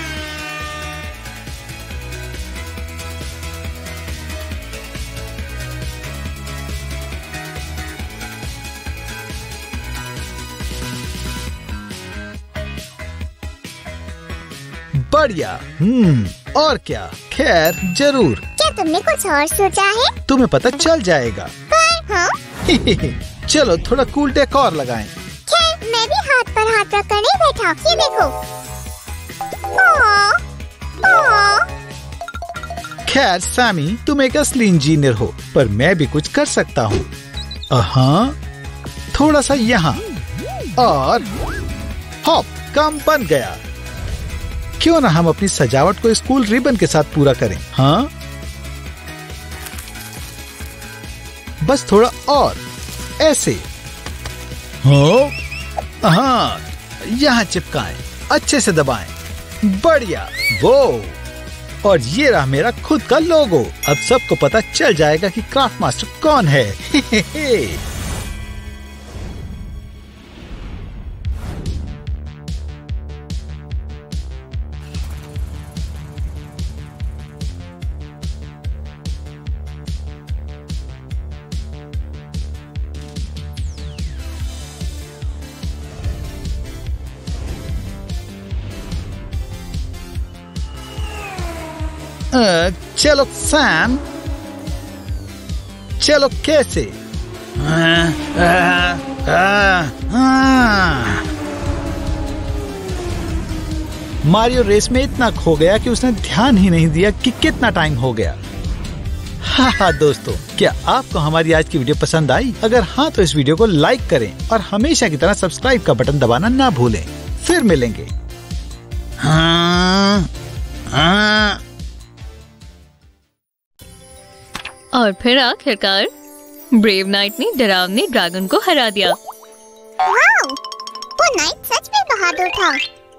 बढ़िया। और क्या? खैर जरूर। क्या तुमने कुछ और सोचा है? तुम्हें पता चल जाएगा। पर हाँ? चलो थोड़ा कूल डेकोर लगाएं। खैर मैं भी हाथ पर हाथ रख कर नहीं बैठा। ये देखो। खैर सैमी, तुम एक असली इंजीनियर हो, पर मैं भी कुछ कर सकता हूँ। थोड़ा सा यहाँ और हॉप, काम बन गया। क्यों ना हम अपनी सजावट को स्कूल रिबन के साथ पूरा करें। हाँ, बस थोड़ा और ऐसे। हाँ, यहाँ चिपकाएं, अच्छे से दबाएं। बढ़िया, वो। और ये रहा मेरा खुद का लोगो। अब सबको पता चल जाएगा कि क्राफ्ट मास्टर कौन है। चलो सैम, चलो कैसे? मारियो रेस में इतना खो गया कि उसने ध्यान ही नहीं दिया कि कितना टाइम हो गया। हाँ दोस्तों, क्या आपको हमारी आज की वीडियो पसंद आई? अगर हाँ तो इस वीडियो को लाइक करें और हमेशा की तरह सब्सक्राइब का बटन दबाना ना भूलें। फिर मिलेंगे। और फिर आखिरकार ब्रेव नाइट ने डरावने ड्रैगन को हरा दिया। वाओ, वो नाइट सच में बहादुर था।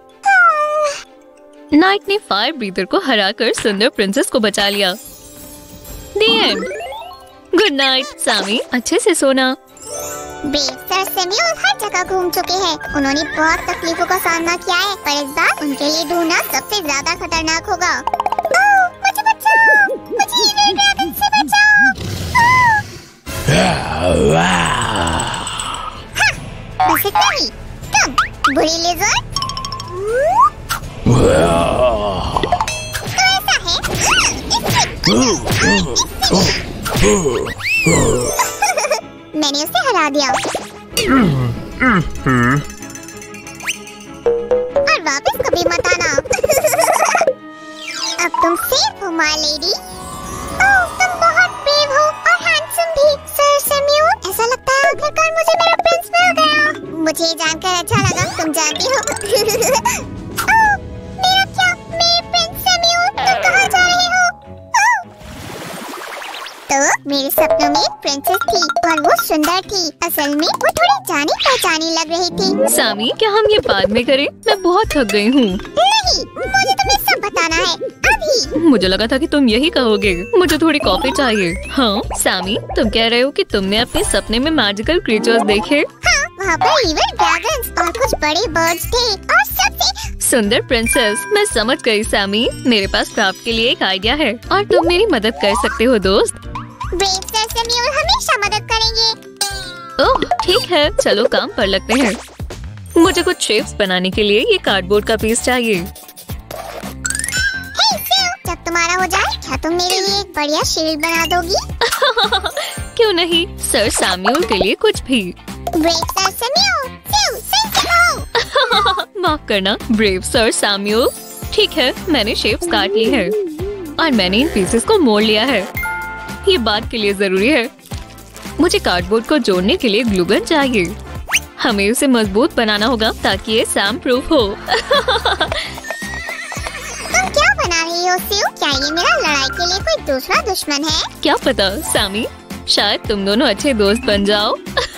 नाइट ने फायर ब्रीदर को हराकर सुंदर प्रिंसेस को बचा लिया। The end. Good night Sammy, अच्छे से सोना। ब्रेव सर सैमुअल हर जगह घूम चुके हैं। उन्होंने बहुत तकलीफों का सामना किया है, पर इस बार उनके लिए ढूंढना सबसे ज्यादा खतरनाक होगा। मुझे बचाओ, मुझे इविल ड्रैगन से बचाओ। बस इतना ही। कम, बुरी लिज़र्ड। तो ऐसा है। मैंने उसे हरा दिया। और वापस कभी मत आना। अब तुम सेफ हो माय लेडी। ओह, तुम बहुत ब्रेव हो और हैंडसम भी। सर सैमुअल, ऐसा लगता है आखिरकार मुझे मेरा प्रिंस मिल गया। मुझे जानकर अच्छा लगा, तुम जानती हो। ओह, मेरा क्या? मेरे प्रिंस सैमुअल, तुम कहाँ जा रहे हो? तो मेरे सपनों में एक प्रिंसेस थी और वो सुंदर थी। असल में वो थोड़ी जानी पहचानी लग रही थी। सैमी, क्या हम ये बाद में करें? मैं बहुत थक गई हूँ। नहीं, मुझे तुम्हें सब बताना है अभी। मुझे लगा था कि तुम यही कहोगे। मुझे थोड़ी कॉफी चाहिए। हाँ सैमी, तुम कह रहे हो कि तुमने अपने सपने में मैजिकल क्रीचर्स देखे? हाँ, वहाँ पर इविल ड्रैगन्स और कुछ बड़े बर्ड्स थे और सबसे सुंदर प्रिंसेस। मैं समझ गई सैमी, मेरे पास क्राफ्ट के लिए एक आइडिया है और तुम मेरी मदद कर सकते हो दोस्त। ब्रेव सर सैमुअल हमेशा मदद करेंगे। ओह ठीक है, चलो काम पर लगते हैं। मुझे कुछ शेप्स बनाने के लिए ये कार्डबोर्ड का पीस चाहिए। हे फिल, जब तुम्हारा हो जाए क्या तुम मेरे लिए एक बढ़िया शील्ड बना दोगी? क्यों नहीं, सर सैमुअल के लिए कुछ भी। ब्रेव सर सैमुअल, फिल सही से कहो। माफ करना ब्रेव सर सैमुअल। ठीक है, मैंने शेप्स काट ली है और मैंने इन पीसेस को मोड़ लिया है। ये बात के लिए जरूरी है। मुझे कार्डबोर्ड को जोड़ने के लिए ग्लू गन चाहिए। हमें उसे मजबूत बनाना होगा ताकि ये सैम प्रूफ हो। तुम क्या बना रही हो सिउ? क्या ये मेरा लड़ाई के लिए कोई दूसरा दुश्मन है? क्या पता सैमी, शायद तुम दोनों अच्छे दोस्त बन जाओ।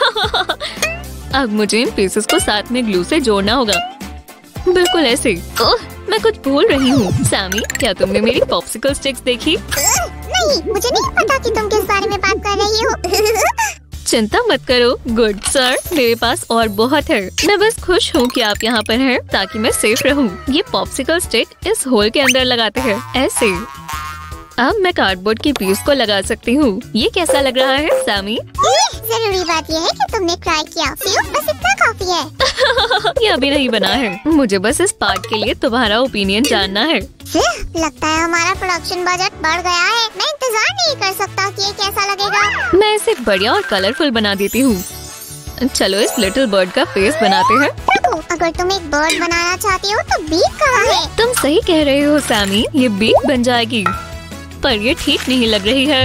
अब मुझे इन पीसेस को साथ में ग्लू से जोड़ना होगा, बिल्कुल ऐसे। ओह, मैं कुछ भूल रही हूँ। सैमी, क्या तुमने मेरी पॉप्सिकल स्टिक्स देखी? नहीं, मुझे नहीं पता कि तुम किस बारे में बात कर रही हो। चिंता मत करो गुड सर, मेरे पास और बहुत है। मैं बस खुश हूँ कि आप यहाँ पर हैं ताकि मैं सेफ रहूँ। ये पॉप्सिकल स्टिक इस होल के अंदर लगाते हैं ऐसे। अब मैं कार्डबोर्ड की पीस को लगा सकती हूँ। ये कैसा लग रहा है सैमी? जरूरी बात यह है कि तुमने ट्राई किया। बस इतना काफी है। ये अभी नहीं बना है। मुझे बस इस पार्ट के लिए तुम्हारा ओपिनियन जानना है। लगता है हमारा प्रोडक्शन बजट बढ़ गया है। मैं इंतजार नहीं कर सकता कि ये कैसा लगेगा। मैं इसे बढ़िया और कलरफुल बना देती हूँ। चलो इस लिटिल बर्ड का फेस बनाते हैं। अगर तुम एक बर्ड बनाना चाहती हो तो बीक कहाँ है? तुम सही कह रहे हो सैमी, ये बीक बन जाएगी। पर ये ठीक नहीं लग रही है।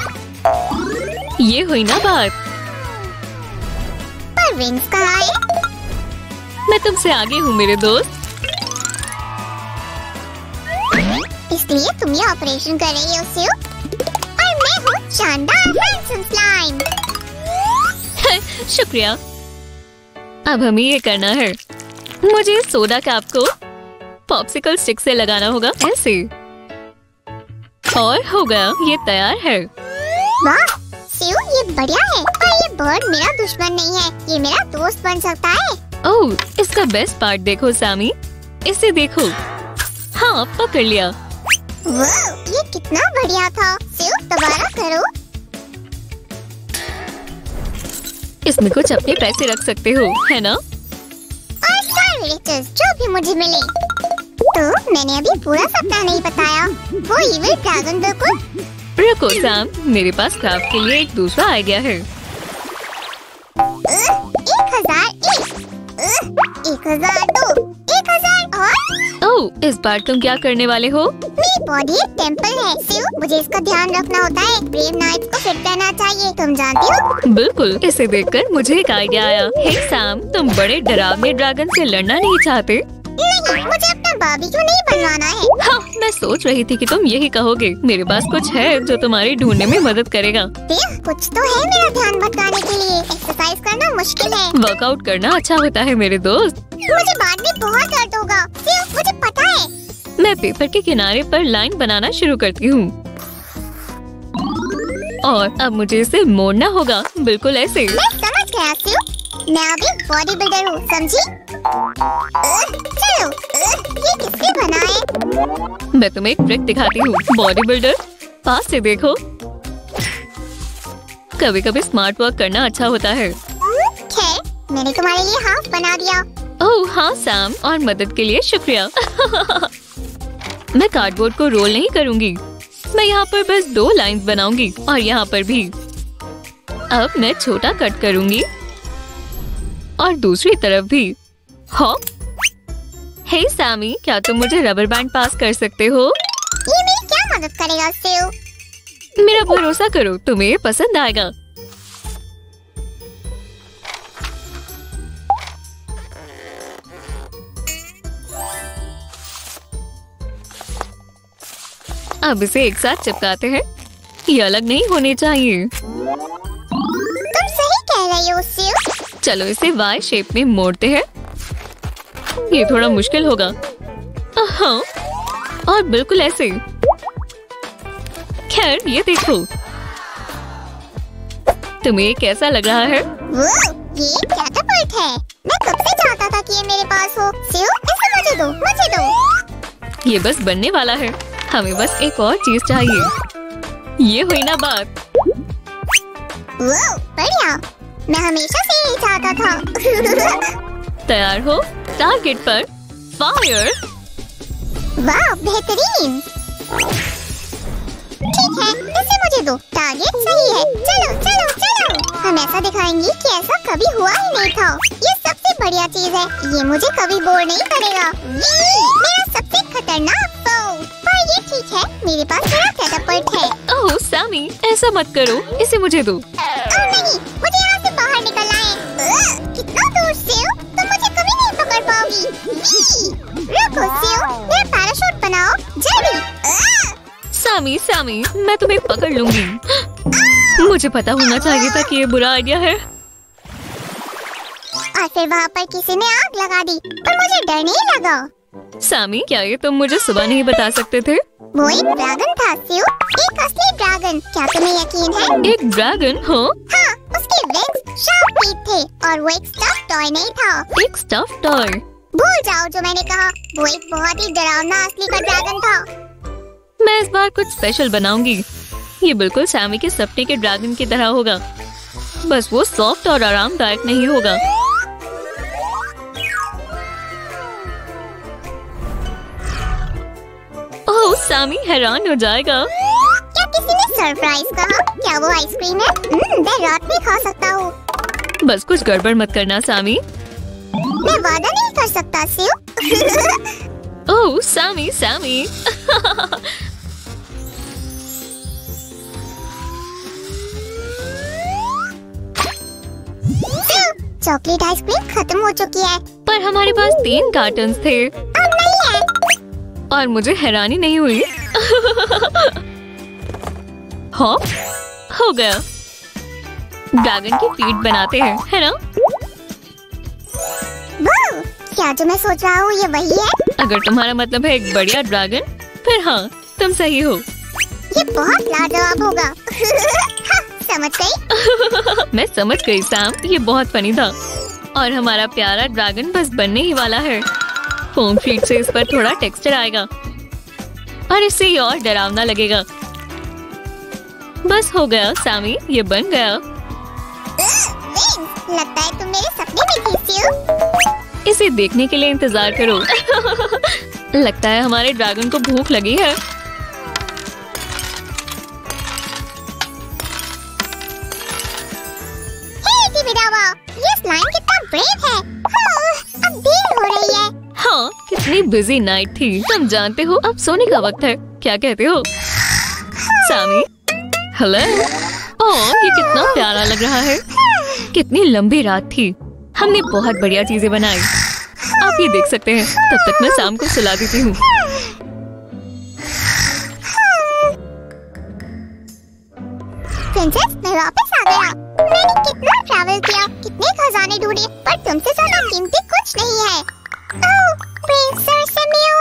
ये हुई ना बात। पर विंग्स कहाँ है? मैं तुमसे आगे हूँ मेरे दोस्त। इसलिए तुम ये ऑपरेशन कर रही हो सिउ, और मैं हूँ शानदार हैंडसम स्लाइम। शुक्रिया। अब हमें ये करना है। मुझे सोडा कैप को पॉप्सिकल स्टिक से लगाना होगा ऐसे, और हो गया, ये तैयार है। वाह सिउ, ये बढ़िया है। और ये बर्ड मेरा दुश्मन नहीं है, ये मेरा दोस्त बन सकता है। ओह, इसका बेस्ट पार्ट देखो सामी, इसे देखो। हाँ, पकड़ लिया। वाह, ये कितना बढ़िया था। सिउ, दोबारा करो। इसमें कुछ अपने पैसे रख सकते हो, है ना? और सारे रिचेस जो भी मुझे मिले। तो मैंने अभी पूरा सपना नहीं बताया। वो इविल ड्रैगन बिल्कुल। रुको सैम, मेरे पास क्राफ्ट के लिए एक दूसरा आइडिया है। 1001, 1002, 1000 और ओह, इस बार तुम क्या करने वाले हो? मेरी बॉडी एक टेम्पल है सिउ, मुझे इसका ध्यान रखना होता है। ब्रेव नाइट्स को फिट रहना चाहिए, तुम जानती हो। बिल्कुल, इसे देखकर मुझे एक आइडिया आया। हे सैम, तुम बड़े डरावने ड्रैगन से लड़ना नहीं चाहते? नहीं, मुझे अपना बारबेक्यू नहीं बनवाना है। हाँ, मैं सोच रही थी कि तुम यही कहोगे। मेरे पास कुछ है जो तुम्हारी ढूंढने में मदद करेगा। कुछ तो है मेरा ध्यान भटकाने के लिए। एक्सरसाइज करना मुश्किल है। वर्कआउट करना अच्छा होता है मेरे दोस्त। मुझे बाद में बहुत दर्द होगा सिउ, मुझे पता है। मैं पेपर के किनारे पर लाइन बनाना शुरू करती हूँ, और अब मुझे इसे मोड़ना होगा, बिल्कुल ऐसे। मैं समझ गया सिउ, मैं अभी बॉडी बिल्डर हूँ, समझी? चलो, ये किसने बना है? मैं तुम्हें एक ट्रिक दिखाती हूँ। बॉडी बिल्डर, पास से देखो। कभी कभी स्मार्ट वर्क करना अच्छा होता है। खैर, मैंने तुम्हारे लिए हाफ बना दिया। ओह हाँ सैम, और मदद के लिए शुक्रिया। मैं कार्डबोर्ड को रोल नहीं करूँगी। मैं यहाँ पर बस 2 लाइंस बनाऊंगी, और यहाँ पर भी। अब मैं छोटा कट करूँगी, और दूसरी तरफ भी। हाँ, हे सैमी, क्या तुम मुझे रबर बैंड पास कर सकते हो? ये मेरी क्या मदद करेगा सिउ? मेरा भरोसा करो, तुम्हें ये पसंद आएगा। अब इसे एक साथ चिपकाते हैं। ये अलग नहीं होने चाहिए। तुम सही कह रही हो सिउ। चलो इसे वाई शेप में मोड़ते हैं। ये थोड़ा मुश्किल होगा। हाँ, और बिल्कुल ऐसे। खैर, ये देखो। तुम्हें कैसा लग रहा है? वो, ये कैटापल्ट है। मैं कब से चाहता था कि ये मेरे पास हो। सिउ, इसे मुझे दो, मुझे दो। ये बस बनने वाला है। हमें बस एक और चीज चाहिए। ये हुई ना बात। वो, बढ़िया। मैं हमेशा से यही चाहता था। तैयार हो? टारगेट पर फायर। वाह, बेहतरीन। ठीक है, इसे मुझे दो। टारगेट सही है। चलो चलो चलो, हम ऐसा दिखाएंगे कि ऐसा कभी हुआ ही नहीं था। ये सबसे बढ़िया चीज है। ये मुझे कभी बोर नहीं करेगा। मेरा सबसे खतरनाक फोe। पर ये ठीक है, मेरे पास मेरा कैटापल्ट है। ओह सैमी, ऐसा मत करो, इसे मुझे दो। नहीं, मुझे यहाँ से बाहर निकलना है। कितना दूर सिउ, तुम मुझे कभी नहीं पकड़ पाओगी। रुको सिउ, मेरा पैराशूट बनाओ, जल्दी। सैमी, सैमी, मैं तुम्हें पकड़ लूंगी। मुझे पता होना चाहिए था कि ये बुरा आइडिया है। और फिर वहाँ पर किसी ने आग लगा दी, पर मुझे डर नहीं लगा। सैमी, क्या ये तुम मुझे सुबह नहीं बता सकते थे? वो एक ड्रैगन था सिउ, एक असली ड्रैगन। क्या तुम्हें यकीन है? एक ड्रैगन? हाँ, उसके विंग्स शार्प टीथ थे, और वो एक स्टफ टॉय नहीं था। एक स्टफ टॉय? भूल जाओ जो मैंने कहा। वो एक बहुत ही डरावना असली का ड्रैगन था। मैं इस बार कुछ स्पेशल बनाऊंगी। ये बिल्कुल सैमी के सपने के ड्रैगन की तरह होगा, बस वो सॉफ्ट और आरामदायक नहीं होगा। ओह, सैमी हैरान हो जाएगा। क्या किसी ने सरप्राइज कहा? क्या वो आइसक्रीम है? मैं रात में खा सकता हूँ। बस कुछ गड़बड़ मत करना सैमी। मैं वादा नहीं कर सकता सिउ। Oh Sammy, Sammy. Chocolate ice cream खत्म हो चुकी है। पर हमारे पास 3 कार्टन्स थे अब नहीं है। और मुझे हैरानी नहीं हुई। हाँ, हो गया। ड्रैगन की फीट बनाते हैं, है ना? वाह, क्या जो मैं सोच रहा हूँ ये वही है? अगर तुम्हारा मतलब है एक बढ़िया ड्रैगन, फिर हाँ, तुम सही हो। ये बहुत लाजवाब होगा। हाँ, समझ गई। मैं समझ गई सैम, ये बहुत फनी था। और हमारा प्यारा ड्रैगन बस बनने ही वाला है। फोम शीट से इस पर थोड़ा टेक्सचर आएगा और इससे ये और डरावना लगेगा। बस हो गया सैमी, ये बन गया। लगता है तुम मेरे सपने में थी स्यू। इसे देखने के लिए इंतजार करो। लगता है हमारे ड्रैगन को भूख लगी है। ये स्लाइम कितना ब्रेव है। अब देर हो रही है। हाँ, कितनी बिजी नाइट थी। तुम जानते हो अब सोने का वक्त है, क्या कहते हो सैमी? हेलो। ओह, ये कितना प्यारा लग रहा है। कितनी लंबी रात थी, हमने बहुत बढ़िया चीजें बनाई। आप ये देख सकते हैं। तब तक मैं शाम को सुला देती हूँ। प्रिंसेस, मैं वापस आ गया। मैंने कितना ट्रैवल किया, कितने खजाने ढूंढे, पर तुमसे ज्यादा कीमती कुछ नहीं है। ओह, प्रिंसेस समियो।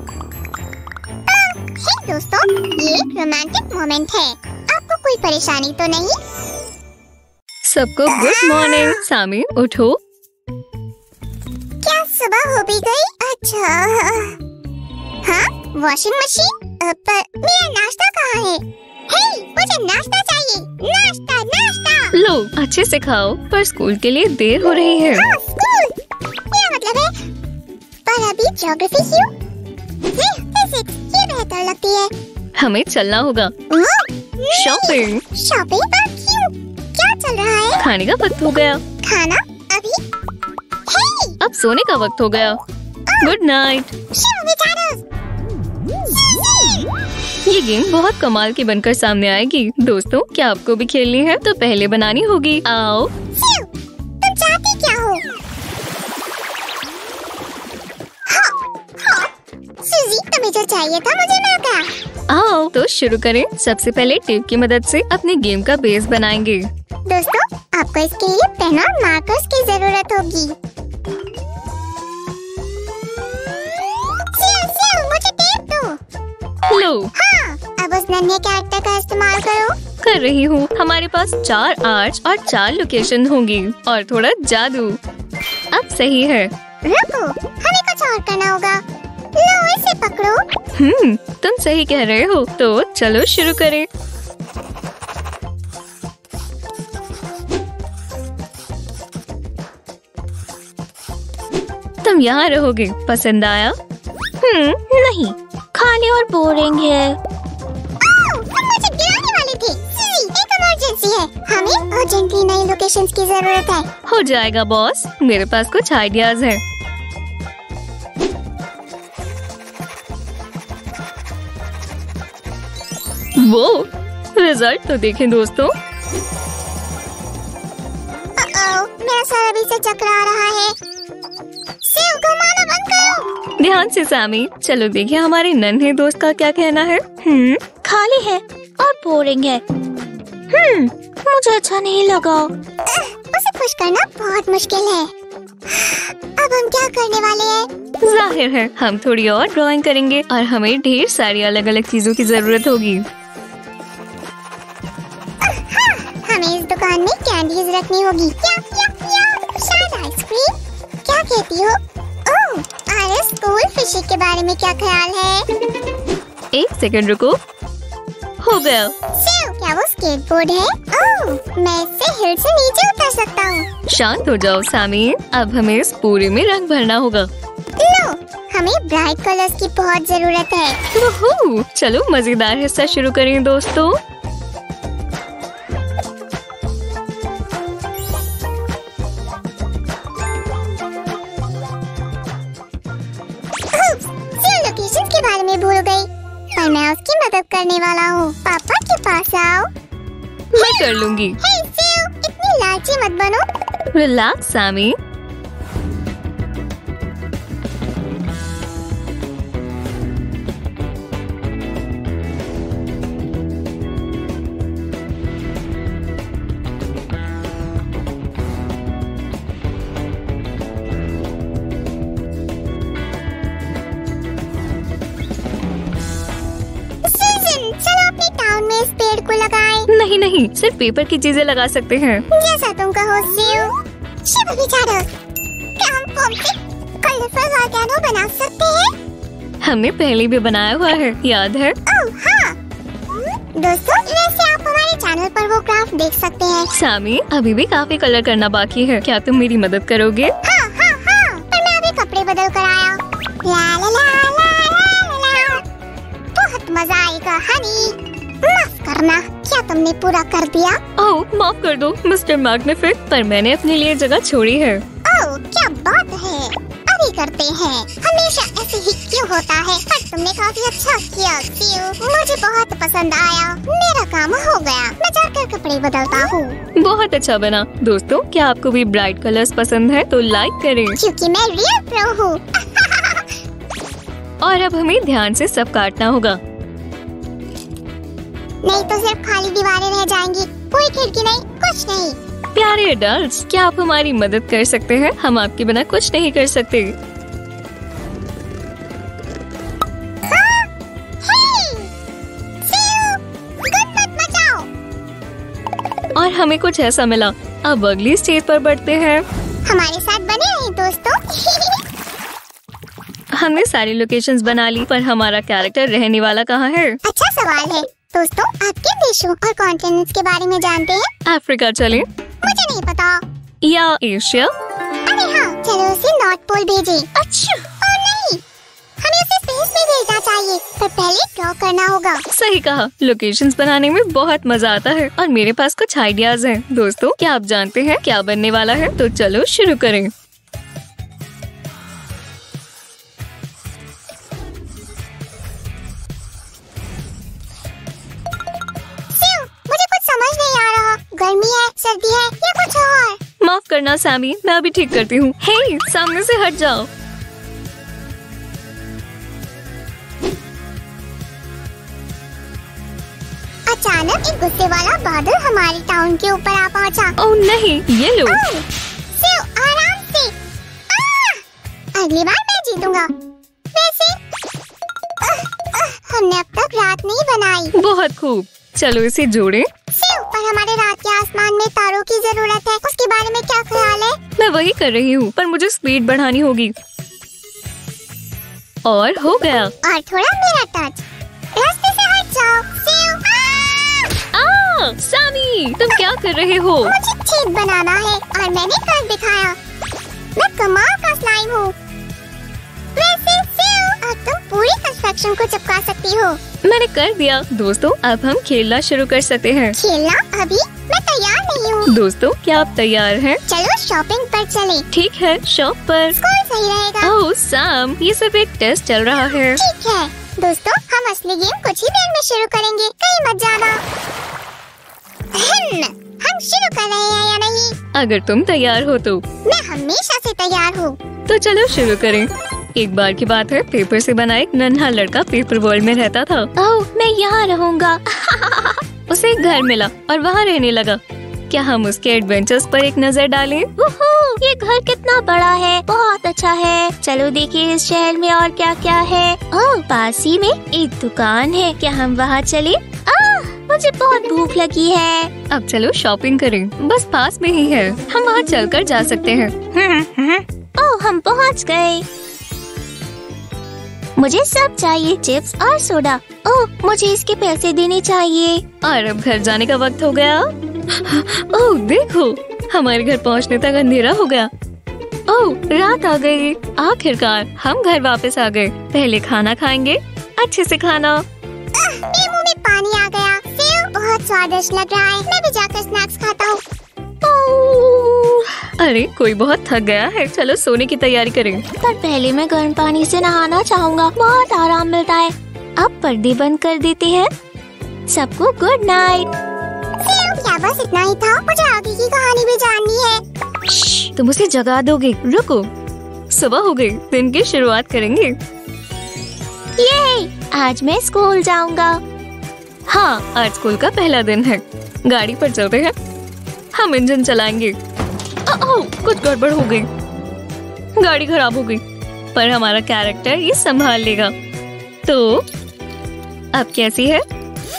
हे दोस्तों, ये एक रोमांटिक मोमेंट है। आपको कोई परेशानी तो नहीं? सबको गुड मॉर्निंग। सामी उठो। क्या सुबह हो भी गई? अच्छा। हाँ, वॉशिंग मशीन। पर मेरा नाश्ता कहाँ है? हे, मुझे नाश्ता चाहिए। नाश्ता, नाश्ता। लो, अच्छे से खाओ, पर स्कूल के लिए देर हो रही है। हाँ, स्कूल। मेरा मतलब है, पर अभी ज्योग्राफी क्यों? फिजिक्स, ये बेहतर लगती है। हमें चलना होगा। शॉपिंग। शॉपिंग पर क्यों? क्या चल रहा है? खाने का वक्त हो गया। खाना अभी? हे! अब सोने का वक्त हो गया। Good night. ये गेम बहुत कमाल की बनकर सामने आएगी। दोस्तों, क्या आपको भी खेलनी है? तो पहले बनानी होगी। आओ। तुम चाहती क्या हो? सूजी, तुम्हें जो चाहिए था मुझे मिल गया। आओ तो शुरू करें। सबसे पहले टेप की मदद से अपने गेम का बेस बनाएंगे। दोस्तों, आपको इसके लिए पेन और मार्कर्स की जरूरत होगी। मुझे टेप दो। लो। हाँ, अब उस नन्हे कैरेक्टर का इस्तेमाल करो। कर रही हूँ। हमारे पास 4 आर्च और 4 लोकेशन होंगी और थोड़ा जादू। अब सही है। रुको, हमें कुछ और करना होगा। लो, इसे पकड़ो। तुम सही कह रहे हो। तो चलो शुरू करें। तुम यहाँ रहोगे। पसंद आया? नहीं, खाली और बोरिंग है। तुम मुझे गिराने वाले थे। एक इमरजेंसी है। हमें अर्जेंटली नई लोकेशंस की जरूरत है। हो जाएगा बॉस, मेरे पास कुछ आइडियाज हैं। वो रिजल्ट तो देखें दोस्तों। मेरा सर अभी से चकरा रहा है। सेव घुमाना बंद करो। ध्यान से सैमी। चलो देखिए हमारे नन्हे दोस्त का क्या कहना है। खाली है और बोरिंग है। मुझे अच्छा नहीं लगा। उसे खुश करना बहुत मुश्किल है। अब हम क्या करने वाले हैं? जाहिर है हम थोड़ी और ड्राइंग करेंगे और हमें ढेर सारी अलग अलग चीजों की जरूरत होगी। हमें इस दुकान में कैंडीज रखनी होगी। शायद आइसक्रीम। क्या कहती हो? ओह, आयरस स्कूल फिशी के बारे में क्या ख्याल है? 1 सेकंड रुको। हो गया। क्या वो स्केटबोर्ड है? ओह, मैं इससे हिल से नीचे उतर सकता हूँ। शांत हो जाओ सामी। अब हमें इस पूरे में रंग भरना होगा। लो, हमें ब्राइट कलर्स की बहुत जरूरत है। वूहू! चलो मजेदार हिस्सा शुरू करें दोस्तों। लोकेशन के बारे में भूल गई, पर मैं उसकी मदद करने वाला हूँ। पापा के पास आओ। मैं कर लूँगी। हे सेव, इतनी लालची मत बनो। Relax Sammy. नहीं नहीं, सिर्फ पेपर की चीजें लगा सकते हैं। जैसा तुम कहो सीयू। शिव बेचारा, क्या हम फोम से कलरफुल वोल्केनो बना सकते हैं? हमने पहले भी बनाया हुआ है, याद है? ओह हाँ। दोस्तों, वैसे आप हमारे चैनल पर वो क्राफ्ट देख सकते हैं। सामी, अभी भी काफी कलर करना बाकी है, क्या तुम मेरी मदद करोगे? हाँ हाँ हाँ, पर मैं अभी कपड़े बदल कर आया। ला ला ला ला ला ला। बहुत मजा आएगा हनी। माफ करना, क्या तुमने पूरा कर दिया? ओह माफ कर दो मिस्टर मैग्निफिक, पर मैंने अपने लिए जगह छोड़ी है। ओह क्या बात है, अभी करते हैं। हमेशा ऐसे ही क्यों होता है? पर तुमने काफी अच्छा किया सीयू, मुझे बहुत पसंद आया। मेरा काम हो गया, मैं जाकर कपड़े बदलता हूँ। बहुत अच्छा बना। दोस्तों, क्या आपको भी ब्राइट कलर्स पसंद है तो लाइक करें। क्योंकि मैं रियल प्रो हूँ। और अब हमें ध्यान से सब काटना होगा, नहीं तो सिर्फ खाली दीवारें रह जाएंगी। कोई खिड़की नहीं, कुछ नहीं। प्यारे एडल्ट्स, क्या आप हमारी मदद कर सकते हैं? हम आपके बिना कुछ नहीं कर सकते। और हमें कुछ ऐसा मिला। अब अगली स्टेज पर बढ़ते हैं। हमारे साथ बने रहें दोस्तों। हमने सारी लोकेशंस बना ली, पर हमारा कैरेक्टर रहने वाला कहाँ है? अच्छा सवाल है। दोस्तों, आप किन देशों और कॉन्टिनेंट्स के बारे में जानते हैं? अफ्रीका चलें? मुझे नहीं पता। या एशिया? अरे हाँ, चलो उसे नॉर्थ पोल भेजें। अच्छा। और नहीं, हमें उसे स्पेस में भेजना चाहिए, पर पहले ड्रॉ करना होगा। सही कहा, लोकेशंस बनाने में बहुत मजा आता है और मेरे पास कुछ आइडियाज हैं। दोस्तों, क्या आप जानते हैं क्या बनने वाला है? तो चलो शुरू करें। गर्मी है, सर्दी है या कुछ और? माफ करना सैमी, मैं अभी ठीक करती हूँ। हे, सामने से हट जाओ। अचानक एक गुस्से वाला बादल हमारे टाउन के ऊपर आ पहुँचा। ओह नहीं, ये लो। सिउ, आराम से। अगली बार मैं जीतूंगा। वैसे हमने अब तक रात नहीं बनाई। बहुत खूब, चलो इसे जोड़ें। पर हमारे रात के आसमान में तारों की जरूरत है, उसके बारे में क्या ख्याल है? मैं वही कर रही हूँ, पर मुझे स्पीड बढ़ानी होगी। और हो गया। और थोड़ा मेरा टच। रास्ते से हट जाओ। सामी, तुम क्या कर रहे हो? मुझे छेद बनाना है और मैंने कर दिखाया। मैं कमाल का स्लाइम हूँ। वैसे अब तुम पूरी कंस्ट्रक्शन को चिपका सकती हो। मैंने कर दिया। दोस्तों, अब हम खेलना शुरू कर सकते हैं। खेलना? अभी मैं तैयार नहीं हूँ। दोस्तों, क्या आप तैयार हैं? चलो शॉपिंग पर चलें। ठीक है, शॉप पर। कौन सही रहेगा? ओह सैम, ये सिर्फ एक टेस्ट चल रहा है। ठीक है दोस्तों, हम असली गेम कुछ ही देर में शुरू करेंगे, कहीं मत जाना। हम शुरू कर रहे हैं या नहीं? अगर तुम तैयार हो तो। मैं हमेशा से तैयार हूँ। तो चलो शुरू करें। एक बार की बात है, पेपर से बना एक नन्हा लड़का पेपर वर्ल्ड में रहता था। ओह, मैं यहाँ रहूँगा। उसे एक घर मिला और वहाँ रहने लगा। क्या हम उसके एडवेंचर्स पर एक नजर डालें? ये घर कितना बड़ा है, बहुत अच्छा है। चलो देखिए इस शहर में और क्या क्या है। ओह, पास ही में एक दुकान है, क्या हम वहाँ चले? मुझे बहुत भूख लगी है। अब चलो शॉपिंग करें, बस पास में ही है, हम वहाँ चलकर जा सकते हैं। ओह, हम पहुँच गए। मुझे सब चाहिए, चिप्स और सोडा। ओह, मुझे इसके पैसे देने चाहिए। और अब घर जाने का वक्त हो गया। ओह देखो, हमारे घर पहुंचने तक अंधेरा हो गया। ओह, रात आ गई। आखिरकार हम घर वापस आ गए। पहले खाना खाएंगे, अच्छे से खाना। मेरे मुंह में पानी आ गया। सेव बहुत स्वादिष्ट लग रहा है। मैं भी जाकर स्नैक्स खाता हूँ। अरे, कोई बहुत थक गया है, चलो सोने की तैयारी करें। पर पहले मैं गर्म पानी से नहाना चाहूँगा, बहुत आराम मिलता है। अब पर्दे बंद कर देते हैं। सबको गुड नाइट। क्या क्या बस इतना ही था? मुझे आगे की कहानी भी जाननी है। तुम उसे जगा दोगे? रुको, सुबह हो गई, दिन की शुरुआत करेंगे। ये आज मैं स्कूल जाऊंगा। हाँ, आज स्कूल का पहला दिन है। गाड़ी पर चलते हैं। हम इंजन चलाएंगे। कुछ गड़बड़ हो गई, गाड़ी खराब हो गई, पर हमारा कैरेक्टर ये संभाल लेगा। तो अब कैसी है?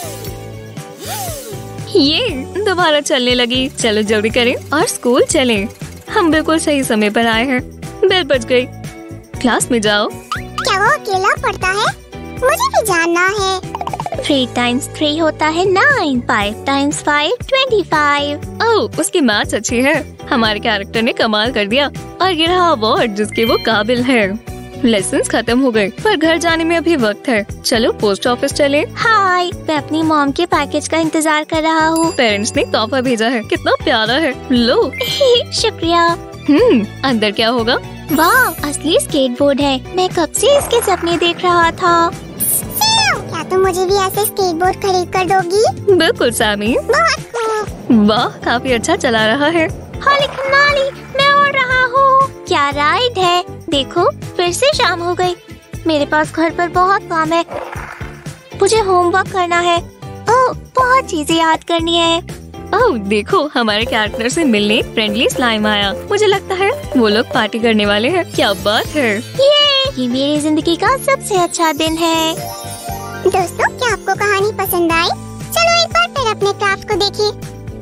ये दोबारा चलने लगी। चलो जल्दी करें और स्कूल चलें। हम बिल्कुल सही समय पर आए हैं। बेल बज गई। क्लास में जाओ। क्या वो अकेला पढ़ता है? मुझे भी जानना है। 3 times 3 होता है 9, 5 times 5 25। ओह, उसकी मैथ्स अच्छी है। हमारे कैरेक्टर ने कमाल कर दिया और ये रहा अवार्ड जिसके वो काबिल है। लेसन्स खत्म हो गए, पर घर जाने में अभी वक्त है। चलो पोस्ट ऑफिस चले। हाय, मैं अपनी मॉम के पैकेज का इंतजार कर रहा हूँ। पेरेंट्स ने तोहफा भेजा है, कितना प्यारा है। लो। शुक्रिया। अंदर क्या होगा? वाह, असली स्केटबोर्ड है। मैं कब से इसके सपने देख रहा था। क्या तुम मुझे भी ऐसे स्केटबोर्ड खरीद कर दोगी? बिल्कुल सैमी। बहुत खूब। वाह, काफी अच्छा चला रहा है। होली खनाली, मैं उड़ रहा हूँ। क्या राइड है। देखो, फिर से शाम हो गई। मेरे पास घर पर बहुत काम है। मुझे होमवर्क करना है। ओह, बहुत चीजें याद करनी है। ओह, देखो, हमारे कैरेक्टर से मिलने फ्रेंडली स्लाइम आया। मुझे लगता है वो लोग पार्टी करने वाले हैं। क्या बात है। ये मेरी जिंदगी का सबसे अच्छा दिन है। दोस्तों, क्या आपको कहानी पसंद आई? चलो एक बार फिर अपने क्राफ्ट को देखें।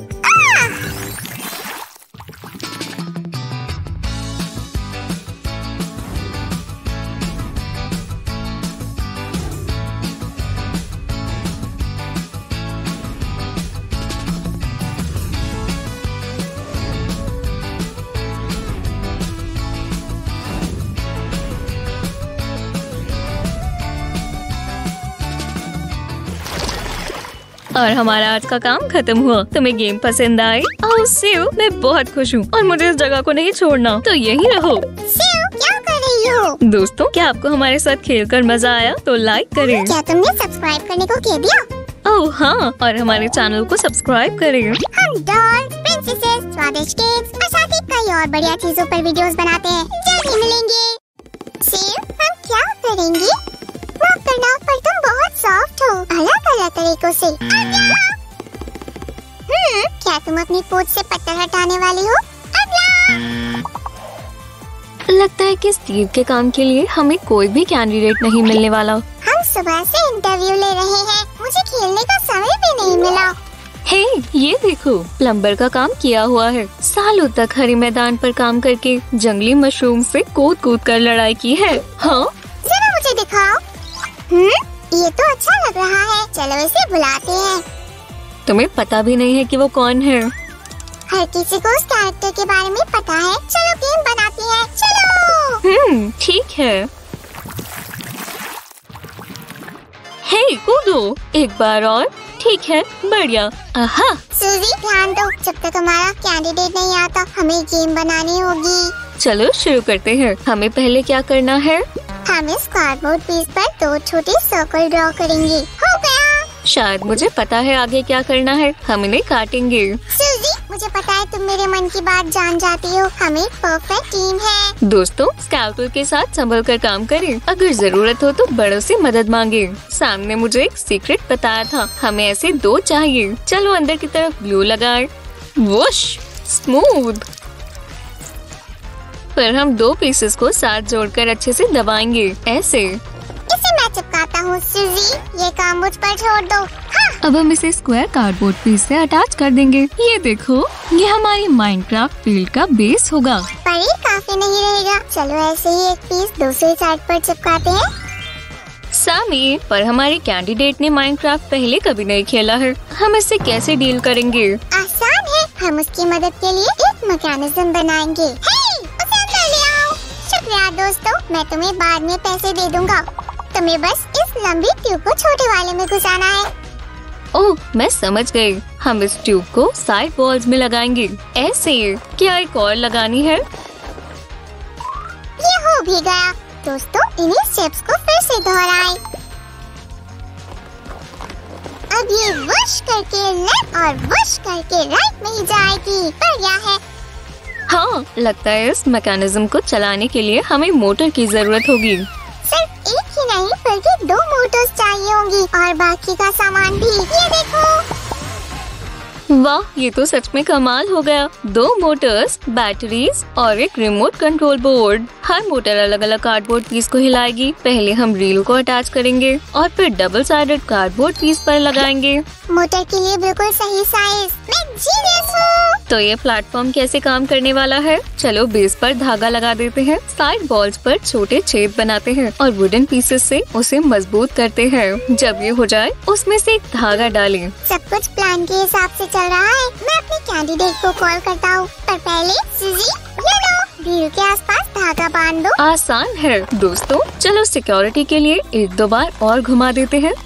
और हमारा आज का काम खत्म हुआ। तुम्हें गेम पसंद आई? ओह सिव, मैं बहुत खुश हूँ और मुझे इस जगह को नहीं छोड़ना, तो यहीं रहो। सिव, क्या कर रही हो? दोस्तों, क्या आपको हमारे साथ खेलकर मजा आया? तो लाइक करें। क्या तुमने सब्सक्राइब करने को कह दिया? ओह हाँ, और हमारे चैनल को सब्सक्राइब करें। हम डॉल्स, प्रिंसेसेस, स्वादिष्ट केक्स और साथ ही कई और बढ़िया चीजों पर वीडियोस बनाते हैं। जल्दी मिलेंगे। सिव, हम क्या करेंगे? माफ करना, पर तुम बहुत सॉफ्ट हो, अलग अलग तरीकों से। क्या तुम अपनी पूंछ से पत्थर हटाने वाली हो? लगता है कि स्टीव के काम के लिए हमें कोई भी कैंडिडेट नहीं मिलने वाला। हम सुबह से इंटरव्यू ले रहे हैं, मुझे खेलने का समय भी नहीं मिला। हे, ये देखो, प्लम्बर का काम किया हुआ है। सालों तक हरे मैदान पर काम करके जंगली मशरूम से कूद कूद कर लड़ाई की है। हाँ, जरा मुझे दिखाओ। ये तो अच्छा लग रहा है। चलो इसे बुलाते हैं। तुम्हें पता भी नहीं है कि वो कौन है। हर किसी को उस कैरेक्टर के बारे में पता है। चलो गेम बनाते हैं, चलो। ठीक है। हे, कूदो एक बार और। ठीक है, बढ़िया। आहा। सूजी, ध्यान दो, जब तक हमारा कैंडिडेट नहीं आता हमें गेम बनानी होगी। चलो शुरू करते हैं। हमें पहले क्या करना है? हम इस कार्डबोर्ड पीस पर 2 छोटे सर्कल ड्रॉ करेंगे। हो गया। शायद मुझे पता है आगे क्या करना है। हम इन्हें काटेंगे। सूजी, मुझे पता है तुम मेरे मन की बात जान जाती हो। हम एक परफेक्ट टीम है। दोस्तों, स्काउटर के साथ संभल कर काम करें। अगर जरूरत हो तो बड़ों से मदद मांगे। सामने मुझे एक सीक्रेट बताया था, हमें ऐसे 2 चाहिए। चलो अंदर की तरफ ग्लू लगाएं। Whoosh, smooth. पर हम 2 पीसेस को साथ जोड़कर अच्छे से दबाएंगे, ऐसे। इसे मैं चिपकाता हूँ। सूजी, ये काम मुझ पर छोड़ दो। हाँ। अब हम इसे स्क्वायर कार्डबोर्ड पीस से अटैच कर देंगे। ये देखो, ये हमारी माइनक्राफ्ट फील्ड का बेस होगा। पर ये काफी नहीं रहेगा। चलो ऐसे ही एक पीस दूसरी साइड पर चिपकाते हैं। सामी, पर हमारे कैंडिडेट ने माइनक्राफ्ट पहले कभी नहीं खेला है। हम इससे कैसे डील करेंगे? आसान है, हम उसकी मदद के लिए एक मैकेनिज्म बनाएंगे। हे, उसे अंदर ले आओ। शुक्रिया दोस्तों, मैं तुम्हें बाद में पैसे दे दूंगा। तुम्हें बस इस लंबी ट्यूब को छोटे वाले में घुसाना है। ओह, मैं समझ गई। हम इस ट्यूब को साइड वॉल्स में लगाएंगे, ऐसे। क्या एक और लगानी है? ये हो भी गया। दोस्तों, इन्हीं स्टेप्स को फिर से दोहराएं। अब ये वश करके लेफ्ट और वश करके राइट में ही जाएगी। बढ़िया है। हाँ, लगता है इस मैकेनिज्म को चलाने के लिए हमें मोटर की जरूरत होगी। सिर्फ एक ही नहीं बल्कि 2 मोटर्स चाहिए होंगी और बाकी का सामान भी। ये देखो। वाह, ये तो सच में कमाल हो गया। 2 मोटर्स, बैटरीज और एक रिमोट कंट्रोल बोर्ड। हर मोटर अलग अलग कार्डबोर्ड पीस को हिलाएगी। पहले हम रील को अटैच करेंगे और फिर डबल साइडेड कार्डबोर्ड पीस पर लगाएंगे। मोटर के लिए बिल्कुल सही साइज। मैं जीनियस हूँ। तो ये प्लेटफॉर्म कैसे काम करने वाला है? चलो बेस पर धागा लगा देते हैं, साइड बॉल्स पर छोटे छेद बनाते हैं और वुडन पीसेस से उसे मजबूत करते हैं। जब ये हो जाए उसमें से एक धागा डालें। सब कुछ प्लान के हिसाब से चल रहा है। मैं अपने कैंडिडेट को कॉल करता हूँ, पर पहले सुजी, ये लो, रील के आसपास धागा बांध दो। आसान है दोस्तों। चलो सिक्योरिटी के लिए 1-2 बार और घुमा देते हैं।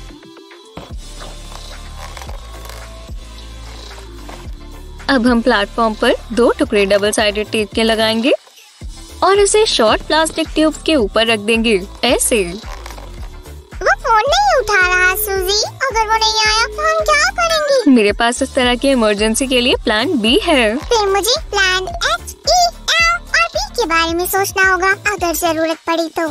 अब हम प्लेटफॉर्म पर 2 टुकड़े डबल साइडेड टेप के लगाएंगे और इसे शॉर्ट प्लास्टिक ट्यूब के ऊपर रख देंगे, ऐसे। वो फोन नहीं उठा रहा सुजी। अगर वो नहीं आया तो हम क्या करेंगे? मेरे पास इस तरह की इमरजेंसी के लिए प्लान बी है। फिर मुझे प्लान H, E, L और B के बारे में सोचना होगा अगर जरूरत पड़ी तो।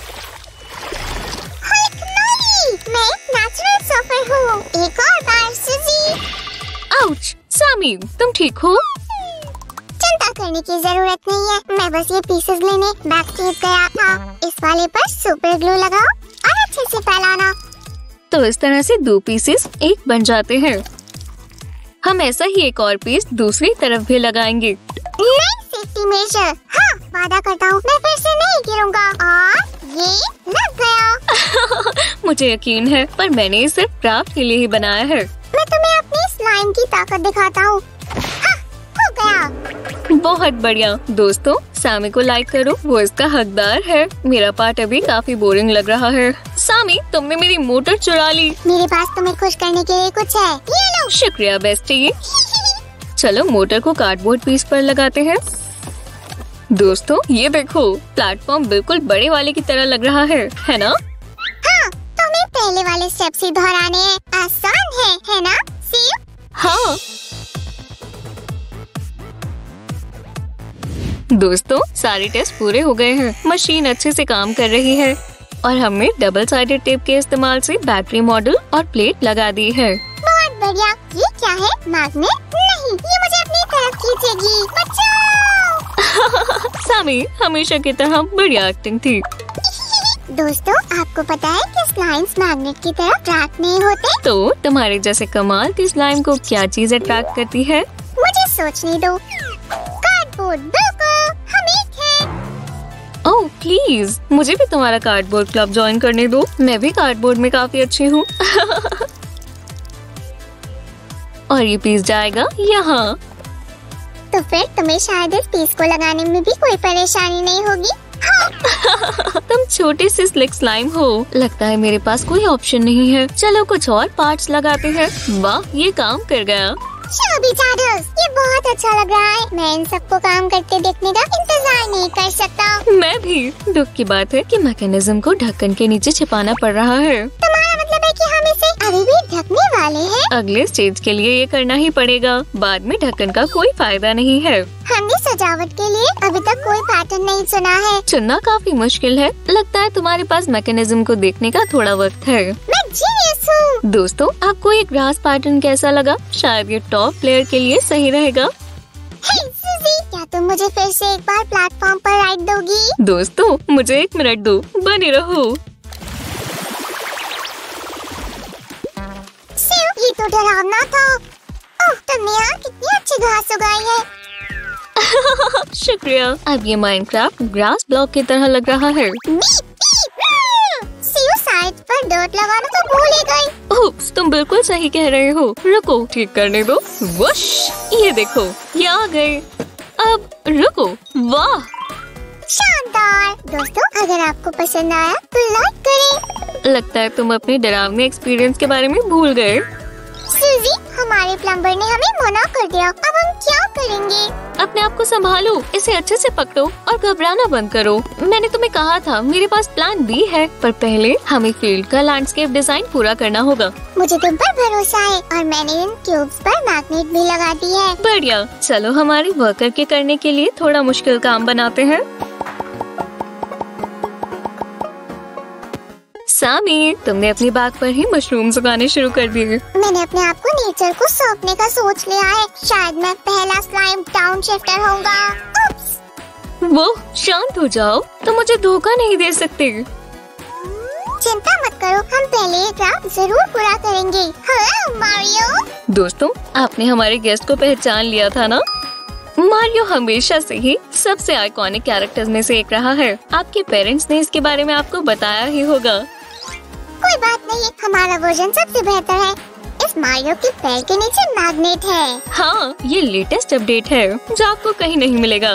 मैं एक नेचुरल सफर हूँ। एक और बार सुजी। आउच! सामी, तुम ठीक हो? चिंता करने की जरूरत नहीं है। मैं बस ये पीसेस लेने बैकस्टेज गया था। इस वाले पर सुपर ग्लू लगाओ और अच्छे से फैलाना। तो इस तरह से 2 पीसेस एक बन जाते हैं। हम ऐसा ही एक और पीस दूसरी तरफ भी लगाएंगे। नई सेफ्टी मेजर। हाँ, वादा करता हूँ मैं फिर से नहीं गिरूंगा। और ये लग गया। मुझे यकीन है, पर मैंने इसे क्राफ्ट के लिए ही बनाया है। मैं तुम्हें अपनी स्लाइम की ताकत दिखाता हूँ। हाँ, हो गया। बहुत बढ़िया दोस्तों, सामी को लाइक करो, वो इसका हकदार है। मेरा पार्ट अभी काफी बोरिंग लग रहा है। सामी, तुमने मेरी मोटर चुरा ली। मेरे पास तुम्हें खुश करने के लिए कुछ है, ये लो। शुक्रिया बेस्टी। चलो मोटर को कार्डबोर्ड पीस पर लगाते हैं। दोस्तों ये देखो, प्लेटफॉर्म बिल्कुल बड़े वाले की तरह लग रहा है ना? हाँ, तुम्हें पहले वाले स्टेप्स ही दोहराने हैं। आसान है ना? सी? हाँ दोस्तों, सारे टेस्ट पूरे हो गए हैं। मशीन अच्छे से काम कर रही है और हमने डबल साइडेड टेप के इस्तेमाल से बैटरी मॉडल और प्लेट लगा दी है। बहुत बढ़िया। ये क्या है? मैग्नेट? नहीं, ये मुझे अपनी तरफ खींचेगी। बचाओ! सामी, हमेशा की तरह बढ़िया एक्टिंग थी। दोस्तों, आपको पता है कि स्लाइम्स मैग्नेट की तरह अट्रैक्ट नहीं होते? तो तुम्हारे जैसे कमाल की स्लाइम को क्या चीज अट्रैक्ट करती है? मुझे सोचने दो। कार्डबोर्ड, बिल्कुल, हम एक हैं। ओह प्लीज, मुझे भी तुम्हारा कार्डबोर्ड क्लब ज्वाइन करने दो। मैं भी कार्डबोर्ड में काफी अच्छी हूँ। और ये पीस जाएगा यहाँ। तो फिर तुम्हें शायद इस पीस को लगाने में भी कोई परेशानी नहीं होगी। हाँ। तुम छोटी सी स्लिक स्लाइम हो। लगता है मेरे पास कोई ऑप्शन नहीं है। चलो कुछ और पार्ट्स लगाते हैं। वाह, ये काम कर गया। शोबी चार्ल्स, ये बहुत अच्छा लग रहा है। मैं इन सबको काम करते देखने का इंतजार नहीं कर सकता। मैं भी। दुख की बात है कि मैकेनिज्म को ढक्कन के नीचे छिपाना पड़ रहा है। तुम्हारा मतलब है कि हम इसे अभी भी ढकने वाले हैं? अगले स्टेज के लिए ये करना ही पड़ेगा। बाद में ढक्कन का कोई फायदा नहीं है। हमने सजावट के लिए अभी तक कोई पैटर्न नहीं चुना है। चुनना काफी मुश्किल है। लगता है तुम्हारे पास मैकेनिज्म को देखने का थोड़ा वक्त है। मैं जीनियस हूँ। दोस्तों, आपको ये ग्रास पैटर्न कैसा लगा? शायद ये टॉप प्लेयर के लिए सही रहेगा। हे सुजी, क्या तुम मुझे फिर से एक बार प्लेटफॉर्म पर राइड दोगी? दोस्तों, मुझे 1 मिनट दो, बने रहो। ये तो डरावना था। ओह, तुमने यहाँ कितनी अच्छी घास उगाई है। शुक्रिया। अब ये माइनक्राफ्ट ग्रास ब्लॉक की तरह लग रहा है। साइड पर डर्ट लगाना तो भूल ही गई। ओह, तुम बिल्कुल सही कह रहे हो। रुको, ठीक करने दो। वश, ये देखो, ये आ गए। अब रुको। वाह, शानदार। दोस्तों, अगर आपको पसंद आया तो लाइक करें। लगता है तुम अपने डरावने एक्सपीरियंस के बारे में भूल गए। सुजी, हम हमारे प्लम्बर ने हमें मना कर दिया। अब हम क्या करेंगे? अपने आप को संभालो, इसे अच्छे से पकड़ो और घबराना बंद करो। मैंने तुम्हें कहा था मेरे पास प्लान बी है, पर पहले हमें फील्ड का लैंडस्केप डिजाइन पूरा करना होगा। मुझे तुम पर भरोसा है और मैंने इन क्यूब्स पर मैग्नेट भी लगा दी है। बढ़िया, चलो हमारे वर्कर के करने के लिए थोड़ा मुश्किल काम बनाते हैं। सामी, तुमने अपनी बाग पर ही मशरूम्स उगाने शुरू कर दिए। मैंने अपने आप को नेचर को सौंपने का सोच लिया है। शायद मैं पहला स्लाइम टाउन शिफ्टर होऊंगा। उप्स। वो शांत हो जाओ, तुम मुझे धोखा नहीं दे सकते। चिंता मत करो, हम पहले ये क्राफ्ट जरूर पूरा करेंगे। Hello Mario. दोस्तों, आपने हमारे गेस्ट को पहचान लिया था ना? मारियो हमेशा से ही सबसे आइकॉनिक कैरेक्टर्स में से एक रहा है। आपके पेरेंट्स ने इसके बारे में आपको बताया ही होगा। कोई बात नहीं, हमारा वर्जन सबसे बेहतर है। इस मारियो के पैर के नीचे मैग्नेट है। हाँ, ये लेटेस्ट अपडेट है जो आपको कहीं नहीं मिलेगा।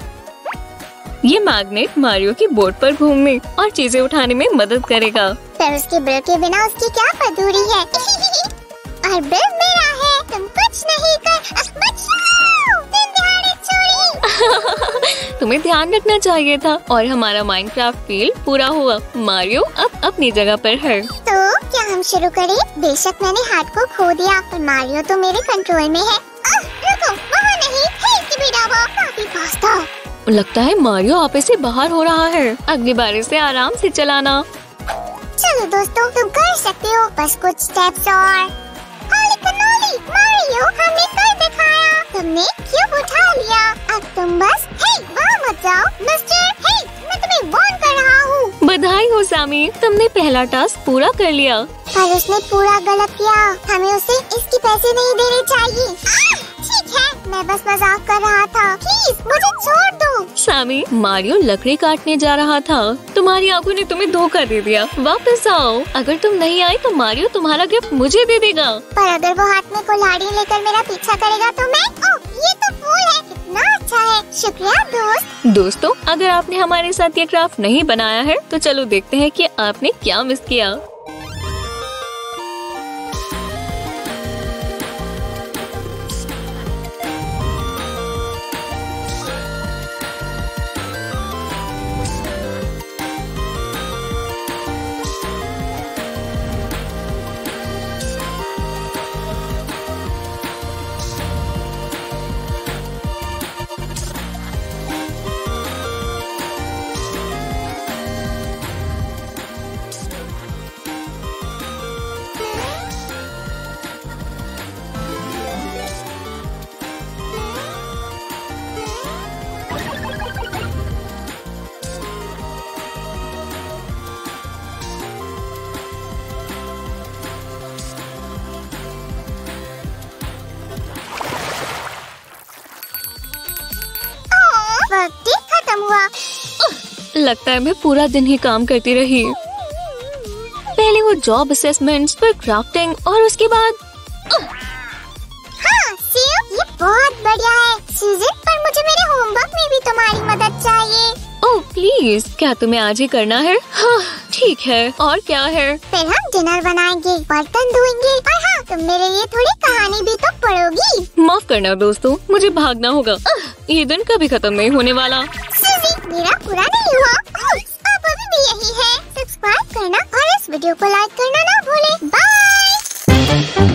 ये मैग्नेट मारियो की बोट पर घूमने और चीजें उठाने में मदद करेगा। पर उसके बिल के बिना उसकी क्या अधूरी है। और बिल मेरा है, तुम कुछ नहीं कर। बचाओ, दिन दिहाड़े चोरी। तुम्हें ध्यान रखना चाहिए था। और हमारा माइनक्राफ्ट फील्ड पूरा हुआ। मारियो अब अपनी जगह पर है। तो क्या हम शुरू करें? बेशक मैंने हाथ को खो दिया, पर मारियो तो मेरे कंट्रोल में है। रुको, वहाँ नहीं, काफी पास था। लगता है मारियो आपे से बाहर हो रहा है। अगली बार इसे आराम से चलाना। चलो दोस्तों, तुम कर सकते हो, बस कुछ स्टेप्स और। होली कनोली, मारियो, हमने कर दिखाया। तुमने क्यूब उठा लिया। अब तुम बस वहाँ मत जाओ। मिस्टर, मैं तुम्हें वार्न कर रहा हूँ। बधाई हो सामी, तुमने पहला टास्क पूरा कर लिया। पर उसने पूरा गलत किया। हमें उसे इसके पैसे नहीं देने चाहिए। ठीक है, मैं बस मजाक कर रहा था। प्लीज मुझे छोड़ दो। सामी, मारियो लकड़ी काटने जा रहा था। तुम्हारी आंखों ने तुम्हें धोखा दे दिया। वापस आओ। अगर तुम नहीं आए तो मारियो तुम्हारा गिफ्ट मुझे दे देगा। पर अगर वो हाथ में कुल्हाड़ी लेकर मेरा पीछा करेगा तो मैं? ये तो फूल है, कितना अच्छा है। शुक्रिया दोस्त। दोस्तों, अगर आपने हमारे साथ ये क्राफ्ट नहीं बनाया है तो चलो देखते हैं कि आपने क्या मिस किया। वक्त ही खत्म हुआ। लगता है मैं पूरा दिन ही काम करती रही। पहले वो जॉब असेसमेंट्स, फिर क्राफ्टिंग और उसके बाद हाँ सीयू, ये बहुत बढ़िया है। सूजन, पर मुझे मेरे होमवर्क में भी तुम्हारी मदद चाहिए। ओह प्लीज, क्या तुम्हें आज ही करना है? हाँ ठीक है, और क्या है? फिर हम डिनर बनाएंगे, बर्तन धोएंगे और हाँ, तुम मेरे लिए थोड़ी कहानी भी तो पढ़ोगी। माफ करना दोस्तों, मुझे भागना होगा। ये दिन कभी खत्म नहीं होने वाला। सूजी, मेरा पूरा नहीं हुआ। अब अभी भी यही है। सब्सक्राइब करना और इस वीडियो को लाइक करना ना भूले। बाय।